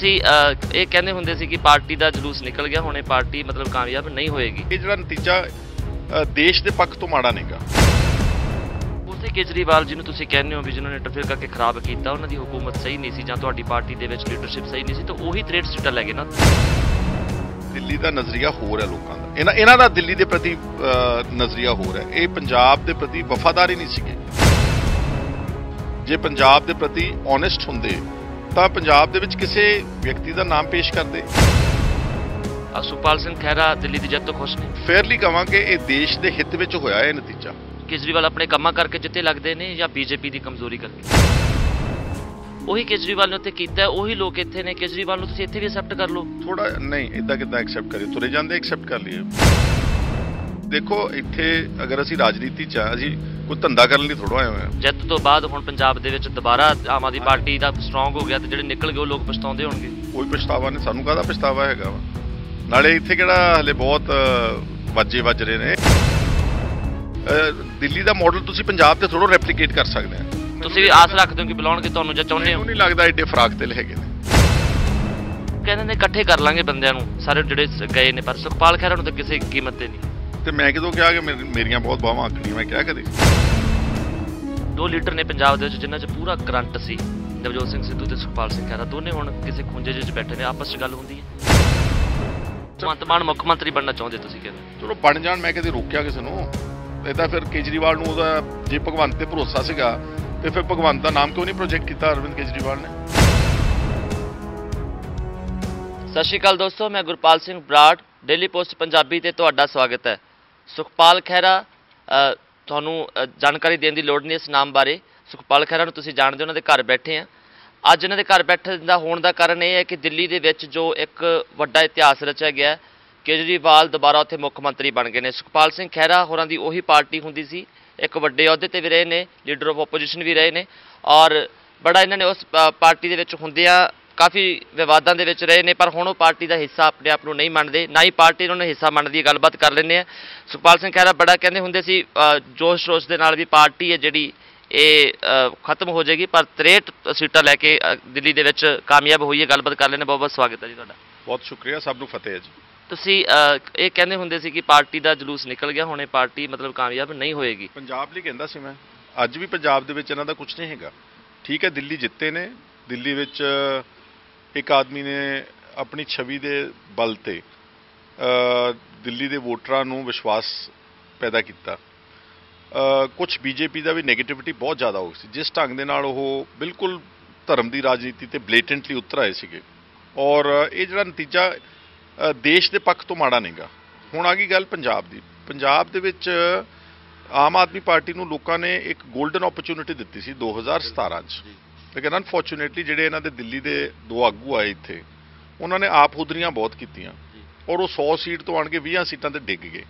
ਤੁਸੀਂ ਇਹ ਕਹਿੰਦੇ ਹੁੰਦੇ ਸੀ ਕਿ ਪਾਰਟੀ ਦਾ ਜਲੂਸ ਨਿਕਲ ਗਿਆ, ਹੁਣ ਇਹ ਪਾਰਟੀ ਮਤਲਬ ਕਾਮਯਾਬ ਨਹੀਂ ਹੋਏਗੀ। ਇਹ ਜਿਹੜਾ ਨਤੀਜਾ ਦੇਸ਼ ਦੇ ਪੱਖ ਤੋਂ ਮਾੜਾ ਨਹੀਂਗਾ। ਉਸੇ ਕੇਜਰੀਵਾਲ ਜਿਹਨੂੰ ਤੁਸੀਂ ਕਹਿੰਦੇ ਹੋ ਵੀ ਜਿਨ੍ਹਾਂ ਨੇ ਇੰਟਰਫੇਅਰ ਕਰਕੇ ਖਰਾਬ ਕੀਤਾ, ਉਹਨਾਂ ਦੀ ਹੁਕੂਮਤ ਸਹੀ ਨਹੀਂ ਸੀ ਜਾਂ ਤੁਹਾਡੀ ਪਾਰਟੀ ਦੇ ਵਿੱਚ ਲੀਡਰਸ਼ਿਪ ਸਹੀ ਨਹੀਂ ਸੀ, ਤਾਂ ਉਹੀ 63 ਸੀਟਾਂ ਲੈ ਗਏ ਨਾ। ਦਿੱਲੀ ਦਾ ਨਜ਼ਰੀਆ ਹੋਰ ਹੈ ਲੋਕਾਂ ਦਾ, ਇਹਨਾਂ ਦਾ ਦਿੱਲੀ ਦੇ ਪ੍ਰਤੀ ਨਜ਼ਰੀਆ ਹੋਰ ਹੈ। ਇਹ ਪੰਜਾਬ ਦੇ ਪ੍ਰਤੀ ਵਫਾਦਾਰੀ ਨਹੀਂ ਸੀਗੇ। ਜੇ ਪੰਜਾਬ ਦੇ ਪ੍ਰਤੀ ਓਨੈਸਟ ਹੁੰਦੇ ਤਾਂ ਪੰਜਾਬ ਦੇ ਵਿੱਚ ਕਿਸੇ ਵਿਅਕਤੀ ਦਾ ਨਾਮ ਪੇਸ਼ ਕਰਦੇ। ਸੁਖਪਾਲ ਸਿੰਘ ਖਹਿਰਾ ਦਿੱਲੀ ਦੀ ਜਿੱਤ ਤੋਂ ਖੁਸ਼ ਨੇ? ਫੇਅਰਲੀ ਕਹਾਂਗੇ ਇਹ ਦੇਸ਼ ਦੇ ਹਿੱਤ ਵਿੱਚ ਹੋਇਆ ਇਹ ਨਤੀਜਾ। ਕੇਜਰੀਵਾਲ ਆਪਣੇ ਕੰਮਾਂ ਕਰਕੇ ਜਿੱਤੇ ਲੱਗਦੇ ਨੇ ਜਾਂ ਬੀਜੇਪੀ ਦੀ ਕਮਜ਼ੋਰੀ ਕਰਕੇ? ਉਹੀ ਕੇਜਰੀਵਾਲ ਨੇ ਉੱਥੇ ਕੀਤਾ, ਉਹੀ ਲੋਕ ਇੱਥੇ ਨੇ। ਕੇਜਰੀਵਾਲ ਨੂੰ ਤੁਸੀਂ ਇੱਥੇ ਵੀ ਐਕਸੈਪਟ ਕਰ ਲਓ। ਥੋੜਾ ਨਹੀਂ, ਇਦਾਂ ਕਿੱਦਾਂ ਐਕਸੈਪਟ ਕਰੀਏ? ਤੁਰੇ ਜਾਂਦੇ ਐਕਸੈਪਟ ਕਰ ਲਈਏ। ਦੇਖੋ, ਇੱਥੇ ਅਗਰ ਅਸੀਂ ਰਾਜਨੀਤੀ 'ਚ ਆ, ਅਸੀਂ ਕੋਈ ਧੰਦਾ ਕਰਨ ਲਈ ਥੋੜ੍ਹਾ ਆਏ ਹੋਏ ਹਾਂ। ਜਿੱਤ ਤੋਂ ਬਾਅਦ ਹੁਣ ਪੰਜਾਬ ਦੇ ਵਿੱਚ ਦੁਬਾਰਾ ਆਮ ਆਦਮੀ ਪਾਰਟੀ ਦਾ ਸਟਰੋਂਗ ਹੋ ਗਿਆ, ਤੇ ਜਿਹੜੇ ਨਿਕਲ ਗਏ ਉਹ ਲੋਕ ਪਛਤਾਉਂਦੇ ਹੋਣਗੇ। ਕੋਈ ਪਛਤਾਵਾ ਨਹੀਂ, ਸਾਨੂੰ ਕਾਹਦਾ ਪਛਤਾਵਾ ਹੈਗਾ ਵਾ। ਨਾਲੇ ਇੱਥੇ ਕਿਹੜਾ ਹਲੇ ਬਹੁਤ ਵਾਜੇ ਵੱਜ ਰਹੇ ਨੇ। ਦਿੱਲੀ ਦਾ ਮਾਡਲ ਤੁਸੀਂ ਪੰਜਾਬ ਤੇ ਥੋੜ੍ਹਾ ਰੈਪਲੀਕੇਟ ਕਰ ਸਕਦੇ ਆ। ਤੁਸੀਂ ਵੀ ਆਸ ਰੱਖਦੇ ਹੋ ਕਿ ਬੁਲਾਉਣਗੇ ਤੁਹਾਨੂੰ ਜਾਂ ਚਾਹੁੰਦੇ ਹੋ? ਨਹੀਂ ਲੱਗਦਾ ਐਡੇ ਫਰਾਕ ਦਿਲ ਹੈਗੇ ਨੇ। ਕਹਿੰਦੇ ਨੇ ਇਕੱਠੇ ਕਰ ਲਾਂਗੇ ਬੰਦਿਆਂ ਨੂੰ ਸਾਰੇ ਜਿਹੜੇ ਗਏ ਨੇ, ਪਰ ਸੁਖਪਾਲ ਖਹਿਰਾ ਨੂੰ ਤਾਂ ਕਿਸੇ ਕੀਮਤ ਤੇ ਨਹੀਂ। ਤੇ ਮੈਂ ਕਿਦੋਂ ਕਿਹਾ ਕਿ ਮੇਰੀਆਂ ਬਹੁਤ ਬਾਹਾਂ ਆਕੜੀਆਂ? ਮੈਂ ਕਿਹਾ ਕਦੇ? ਦੋ ਲੀਡਰ ਨੇ ਪੰਜਾਬ ਦੇ ਵਿੱਚ ਜਿਨ੍ਹਾਂ 'ਚ ਪੂਰਾ ਕਰੰਟ ਸੀ, ਨਵਜੋਤ ਸਿੰਘ ਸਿੱਧੂ ਤੇ ਸੁਖਪਾਲ ਸਿੰਘ ਖਹਿਰਾ। ਦੋਨੇ ਹੁਣ ਕਿਸੇ ਖੁੰਝੇ ਜਿਹੇ 'ਚ ਬੈਠੇ ਨੇ, ਆਪਸ 'ਚ ਗੱਲ ਹੁੰਦੀ ਹੈ। ਭਗਵੰਤ ਮਾਨ ਮੁੱਖ ਮੰਤਰੀ ਬਣਨਾ ਚਾਹੁੰਦੇ ਤੁਸੀਂ? ਕਹਿੰਦੇ ਚਲੋ ਬਣ ਜਾਣ, ਮੈਂ ਕਦੇ ਰੋਕਿਆ ਕਿਸੇ ਨੂੰ? ਇਹ ਤਾਂ ਫਿਰ ਕੇਜਰੀਵਾਲ ਨੂੰ ਉਹਦਾ ਜੇ ਭਗਵੰਤ ਤੇ ਭਰੋਸਾ ਸੀਗਾ ਤੇ ਫਿਰ ਭਗਵੰਤ ਦਾ ਨਾਮ ਕਿਉਂ ਨਹੀਂ ਪ੍ਰੋਜੈਕਟ ਕੀਤਾ ਅਰਵਿੰਦ ਕੇਜਰੀਵਾਲ ਨੇ? ਸਤਿ ਸ਼੍ਰੀ ਅਕਾਲ ਦੋਸਤੋ, ਮੈਂ ਗੁਰਪਾਲ ਸਿੰਘ ਬਰਾੜ, ਡੇਲੀ ਪੋਸਟ ਪੰਜਾਬੀ ਤੇ ਤੁਹਾਡਾ ਸਵਾਗਤ ਹੈ। ਸੁਖਪਾਲ ਖਹਿਰਾ, ਤੁਹਾਨੂੰ ਜਾਣਕਾਰੀ ਦੇਣ ਦੀ ਲੋੜ ਨਹੀਂ ਇਸ ਨਾਮ ਬਾਰੇ। ਸੁਖਪਾਲ ਖਹਿਰਾ ਨੂੰ ਤੁਸੀਂ ਜਾਣਦੇ ਹੋ, ਉਹਨਾਂ ਦੇ ਘਰ ਬੈਠੇ ਆ ਅੱਜ। ਇਹਨਾਂ ਦੇ ਘਰ ਬੈਠਣ ਦਾ ਹੋਣ ਦਾ ਕਾਰਨ ਇਹ ਹੈ ਕਿ ਦਿੱਲੀ ਦੇ ਵਿੱਚ ਜੋ ਇੱਕ ਵੱਡਾ ਇਤਿਹਾਸ ਰਚਿਆ ਗਿਆ, ਕੇਜਰੀਵਾਲ ਦੁਬਾਰਾ ਉੱਥੇ ਮੁੱਖ ਮੰਤਰੀ ਬਣ ਗਏ ਨੇ। ਸੁਖਪਾਲ ਸਿੰਘ ਖਹਿਰਾ ਹੋਰਾਂ ਦੀ ਉਹੀ ਪਾਰਟੀ ਹੁੰਦੀ ਸੀ, ਇੱਕ ਵੱਡੇ ਅਹੁਦੇ ਤੇ ਵੀ ਰਹੇ ਨੇ, ਲੀਡਰ ਆਫ ਆਪੋਜੀਸ਼ਨ ਵੀ ਰਹੇ ਨੇ, ਔਰ ਬੜਾ ਇਹਨਾਂ ਨੇ ਉਸ ਪਾਰਟੀ ਦੇ ਵਿੱਚ ਹੁੰਦਿਆਂ ਕਾਫੀ ਵਿਵਾਦਾਂ ਦੇ ਵਿੱਚ ਰਹੇ ਨੇ। ਪਰ ਹੁਣ ਉਹ ਪਾਰਟੀ ਦਾ ਹਿੱਸਾ ਆਪਣੇ ਆਪ ਨੂੰ ਨਹੀਂ ਮੰਨਦੇ, ਨਾ ਹੀ ਪਾਰਟੀ ਉਹਨਾਂ ਨੂੰ ਹਿੱਸਾ ਮੰਨਦੀ ਹੈ। ਗੱਲਬਾਤ ਕਰ ਲੈਂਦੇ ਆ। ਸੁਖਪਾਲ ਸਿੰਘ ਖਹਿਰਾ ਬੜਾ ਕਹਿੰਦੇ ਹੁੰਦੇ ਸੀ ਜੋਸ਼ ਸ਼ੋਸ਼ ਦੇ ਨਾਲ ਵੀ ਪਾਰਟੀ ਹੈ ਜਿਹੜੀ ਇਹ ਖਤਮ ਹੋ ਜਾਏਗੀ, ਪਰ 63 ਸੀਟਾਂ ਲੈ ਕੇ ਦਿੱਲੀ ਦੇ ਵਿੱਚ ਕਾਮਯਾਬ ਹੋਈ ਹੈ। ਗੱਲਬਾਤ ਕਰ ਲੈਂਦੇ। ਬਹੁਤ ਬਹੁਤ ਸਵਾਗਤ ਹੈ ਜੀ ਤੁਹਾਡਾ। ਬਹੁਤ ਸ਼ੁਕਰੀਆ, ਸਭ ਨੂੰ ਫਤਿਹ ਹੈ ਜੀ। ਤੁਸੀਂ ਇਹ ਕਹਿੰਦੇ ਹੁੰਦੇ ਸੀ ਕਿ ਪਾਰਟੀ ਦਾ ਜਲੂਸ ਨਿਕਲ ਗਿਆ, ਹੁਣ ਇਹ ਪਾਰਟੀ ਮਤਲਬ ਕਾਮਯਾਬ ਨਹੀਂ ਹੋਏਗੀ। ਪੰਜਾਬ ਲਈ ਕਹਿੰਦਾ ਸੀ ਮੈਂ। ਅੱਜ ਵੀ ਪੰਜਾਬ ਦੇ ਵਿੱਚ ਇਹਨਾਂ ਦਾ ਕੁਝ ਨਹੀਂ ਹੈਗਾ। ਠੀਕ ਹੈ, ਦਿੱਲੀ ਜਿੱਤੇ ਨੇ। ਦਿੱਲੀ ਵਿੱਚ ਇੱਕ ਆਦਮੀ ਨੇ ਆਪਣੀ ਛਵੀ ਦੇ ਬਲ ਤੇ ਦਿੱਲੀ ਦੇ ਵੋਟਰਾਂ ਨੂੰ ਵਿਸ਼ਵਾਸ ਪੈਦਾ ਕੀਤਾ। ਕੁਝ ਬੀਜੇਪੀ ਦਾ ਵੀ ਨੈਗੇਟਿਵਿਟੀ ਬਹੁਤ ਜ਼ਿਆਦਾ ਹੋ ਗਈ ਸੀ, ਜਿਸ ਢੰਗ ਦੇ ਨਾਲ ਉਹ ਬਿਲਕੁਲ ਧਰਮ ਦੀ ਰਾਜਨੀਤੀ ਤੇ ਬਲੇਟੈਂਟਲੀ ਉਤਰ ਆਏ ਸੀਗੇ। ਔਰ ਇਹ ਜਿਹੜਾ ਨਤੀਜਾ ਦੇਸ਼ ਦੇ ਪੱਖ ਤੋਂ ਮਾੜਾ ਨਹੀਂਗਾ। ਹੁਣ ਆ ਗਈ ਗੱਲ ਪੰਜਾਬ ਦੀ। ਪੰਜਾਬ ਦੇ ਵਿੱਚ ਆਮ ਆਦਮੀ ਪਾਰਟੀ ਨੂੰ ਲੋਕਾਂ ਨੇ ਇੱਕ ਗੋਲਡਨ ਓਪਰਚੁਨਿਟੀ ਦਿੱਤੀ ਸੀ 2017 'ਚ, ਲੇਕਿਨ ਅਨਫੋਰਚੂਨੇਟਲੀ ਜਿਹੜੇ ਇਹਨਾਂ ਦੇ ਦਿੱਲੀ ਦੇ ਦੋ ਆਗੂ ਆਏ ਇੱਥੇ, ਉਹਨਾਂ ਨੇ ਆਪ ਹੁਦਰੀਆਂ ਬਹੁਤ ਕੀਤੀਆਂ ਔਰ ਉਹ 100 ਸੀਟ ਤੋਂ ਆਣ ਕੇ 20 ਸੀਟਾਂ 'ਤੇ ਡਿੱਗ ਗਏ।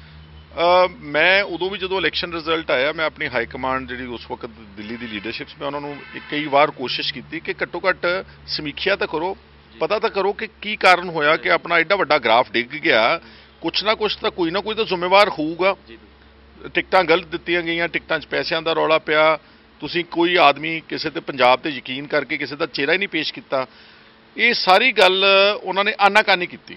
ਮੈਂ ਉਦੋਂ ਵੀ ਜਦੋਂ ਇਲੈਕਸ਼ਨ ਰਿਜ਼ਲਟ ਆਇਆ, ਮੈਂ ਆਪਣੀ ਹਾਈ ਕਮਾਂਡ ਜਿਹੜੀ ਉਸ ਵਕਤ ਦਿੱਲੀ ਦੀ ਲੀਡਰਸ਼ਿਪ 'ਚ, ਮੈਂ ਉਹਨਾਂ ਨੂੰ ਕਈ ਵਾਰ ਕੋਸ਼ਿਸ਼ ਕੀਤੀ ਕਿ ਘੱਟੋ ਘੱਟ ਸਮੀਖਿਆ ਤਾਂ ਕਰੋ, ਪਤਾ ਤਾਂ ਕਰੋ ਕਿ ਕੀ ਕਾਰਨ ਹੋਇਆ ਕਿ ਆਪਣਾ ਐਡਾ ਵੱਡਾ ਗ੍ਰਾਫ ਡਿੱਗ ਗਿਆ। ਕੁਛ ਨਾ ਕੁਛ ਤਾਂ ਕੋਈ ਨਾ ਕੋਈ ਤਾਂ ਜ਼ਿੰਮੇਵਾਰ ਹੋਊਗਾ। ਟਿਕਟਾਂ ਗਲਤ ਦਿੱਤੀਆਂ ਗਈਆਂ, ਟਿਕਟਾਂ 'ਚ ਪੈਸਿਆਂ ਦਾ ਰੌਲਾ ਪਿਆ। ਤੁਸੀਂ ਕੋਈ ਆਦਮੀ ਕਿਸੇ ਤੇ ਪੰਜਾਬ ਤੇ ਯਕੀਨ ਕਰਕੇ ਕਿਸੇ ਦਾ ਚਿਹਰਾ ਹੀ ਨਹੀਂ ਪੇਸ਼ ਕੀਤਾ। ਇਹ ਸਾਰੀ ਗੱਲ ਉਹਨਾਂ ਨੇ ਆਨਾਕਾਨੀ ਕੀਤੀ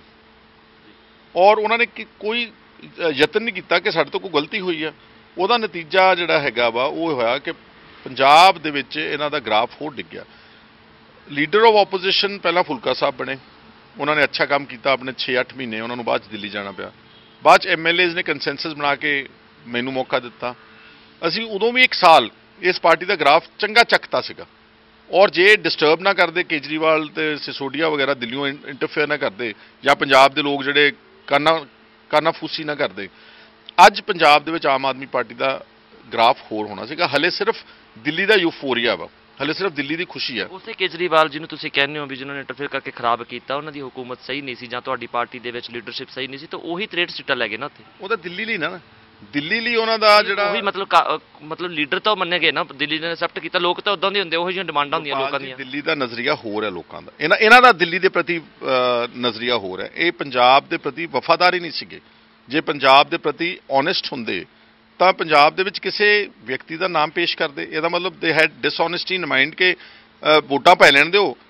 ਔਰ ਉਹਨਾਂ ਨੇ ਕੋਈ ਯਤਨ ਨਹੀਂ ਕੀਤਾ ਕਿ ਸਾਡੇ ਤੋਂ ਕੋਈ ਗਲਤੀ ਹੋਈ ਆ। ਉਹਦਾ ਨਤੀਜਾ ਜਿਹੜਾ ਹੈਗਾ ਵਾ ਉਹ ਹੋਇਆ ਕਿ ਪੰਜਾਬ ਦੇ ਵਿੱਚ ਇਹਨਾਂ ਦਾ ਗ੍ਰਾਫ ਹੋਰ ਡਿੱਗ ਗਿਆ। ਲੀਡਰ ਆਫ ਆਪੋਜੀਸ਼ਨ ਪਹਿਲਾਂ ਫੁਲਕਾ ਸਾਹਿਬ ਬਣੇ, ਉਹਨਾਂ ਨੇ ਅੱਛਾ ਕੰਮ ਕੀਤਾ। ਆਪਣੇ 6-8 ਮਹੀਨੇ ਉਹਨਾਂ ਨੂੰ ਬਾਅਦ 'ਚ ਦਿੱਲੀ ਜਾਣਾ ਪਿਆ। ਬਾਅਦ 'ਚ MLAs ਨੇ ਕੰਸੈਂਸਸ ਬਣਾ ਕੇ ਮੈਨੂੰ ਮੌਕਾ ਦਿੱਤਾ। ਅਸੀਂ ਉਦੋਂ ਵੀ 1 ਸਾਲ ਇਸ ਪਾਰਟੀ ਦਾ ਗ੍ਰਾਫ ਚੰਗਾ ਚੱਕਤਾ ਸੀਗਾ। ਔਰ ਜੇ ਡਿਸਟਰਬ ਨਾ ਕਰਦੇ ਕੇਜਰੀਵਾਲ ਤੇ ਸਿਸੋਡੀਆ ਵਗੈਰਾ, ਦਿੱਲੀੋਂ ਇੰਟਰਫੇਅਰ ਨਾ ਕਰਦੇ, ਜਾਂ ਪੰਜਾਬ ਦੇ ਲੋਕ ਜਿਹੜੇ ਕਾਨਾਫੂਸੀ ਨਾ ਕਰਦੇ, ਅੱਜ ਪੰਜਾਬ ਦੇ ਵਿੱਚ ਆਮ ਆਦਮੀ ਪਾਰਟੀ ਦਾ ਗ੍ਰਾਫ ਹੋਰ ਹੋਣਾ ਸੀਗਾ। ਹਲੇ ਸਿਰਫ ਦਿੱਲੀ ਦਾ ਯੂਫੋਰੀਆ ਵਾ, ਹਲੇ ਸਿਰਫ ਦਿੱਲੀ ਦੀ ਖੁਸ਼ੀ ਹੈ। ਉਸੇ ਕੇਜਰੀਵਾਲ ਜਿਹਨੂੰ ਤੁਸੀਂ ਕਹਿੰਦੇ ਹੋ ਵੀ ਜਿਨ੍ਹਾਂ ਨੇ ਇੰਟਰਫੇਅਰ ਕਰਕੇ ਖਰਾਬ ਕੀਤਾ, ਉਹਨਾਂ ਦੀ ਹੁਕੂਮਤ ਸਹੀ ਨਹੀਂ ਸੀ ਜਾਂ ਤੁਹਾਡੀ ਪਾਰਟੀ ਦੇ ਵਿੱਚ ਲੀਡਰਸ਼ਿਪ ਸਹੀ ਨਹੀਂ ਸੀ, ਤਾਂ ਉਹੀ 63 ਸੀਟਾਂ ਲੈ ਗਏ ਨਾ ਉੱਥੇ। ਉਹ ਤਾਂ ਦਿੱਲੀ ਲਈ ਨਾ, ਦਿੱਲੀ ਲਈ ਉਹਨਾਂ ਦਾ ਜਿਹੜਾ ਉਹੀ ਮਤਲਬ ਲੀਡਰ ਤਾਂ ਮੰਨੇ ਗਏ ਨਾ, ਦਿੱਲੀ ਨੇ ਐਕਸੈਪਟ ਕੀਤਾ। ਲੋਕ ਤਾਂ ਉਦਾਂ ਦੇ ਹੁੰਦੇ, ਉਹੋ ਜਿਹੀਆਂ ਡਿਮਾਂਡਾਂ ਹੁੰਦੀਆਂ ਲੋਕਾਂ ਦੀਆਂ। ਦਿੱਲੀ ਦਾ ਨਜ਼ਰੀਆ ਹੋਰ ਹੈ ਲੋਕਾਂ ਦਾ, ਇਹਨਾਂ ਦਾ ਦਿੱਲੀ ਦੇ ਪ੍ਰਤੀ ਨਜ਼ਰੀਆ ਹੋਰ ਹੈ। ਇਹ ਪੰਜਾਬ ਦੇ ਪ੍ਰਤੀ ਵਫਾਦਾਰੀ ਨਹੀਂ ਸੀਗੇ। ਜੇ ਪੰਜਾਬ ਦੇ ਪ੍ਰਤੀ ਓਨੈਸਟ ਹੁੰਦੇ ਤਾਂ ਪੰਜਾਬ ਦੇ ਵਿੱਚ ਕਿਸੇ ਵਿਅਕਤੀ ਦਾ ਨਾਮ ਪੇਸ਼ ਕਰਦੇ। ਇਹਦਾ ਮਤਲਬ ਦੇ ਹੈਡ ਡਿਸਓਨੈਸਟੀ ਇਨ ਮਾਈਂਡ ਕਿ ਵੋਟਾਂ ਪੈ ਲੈਣ ਦਿਓ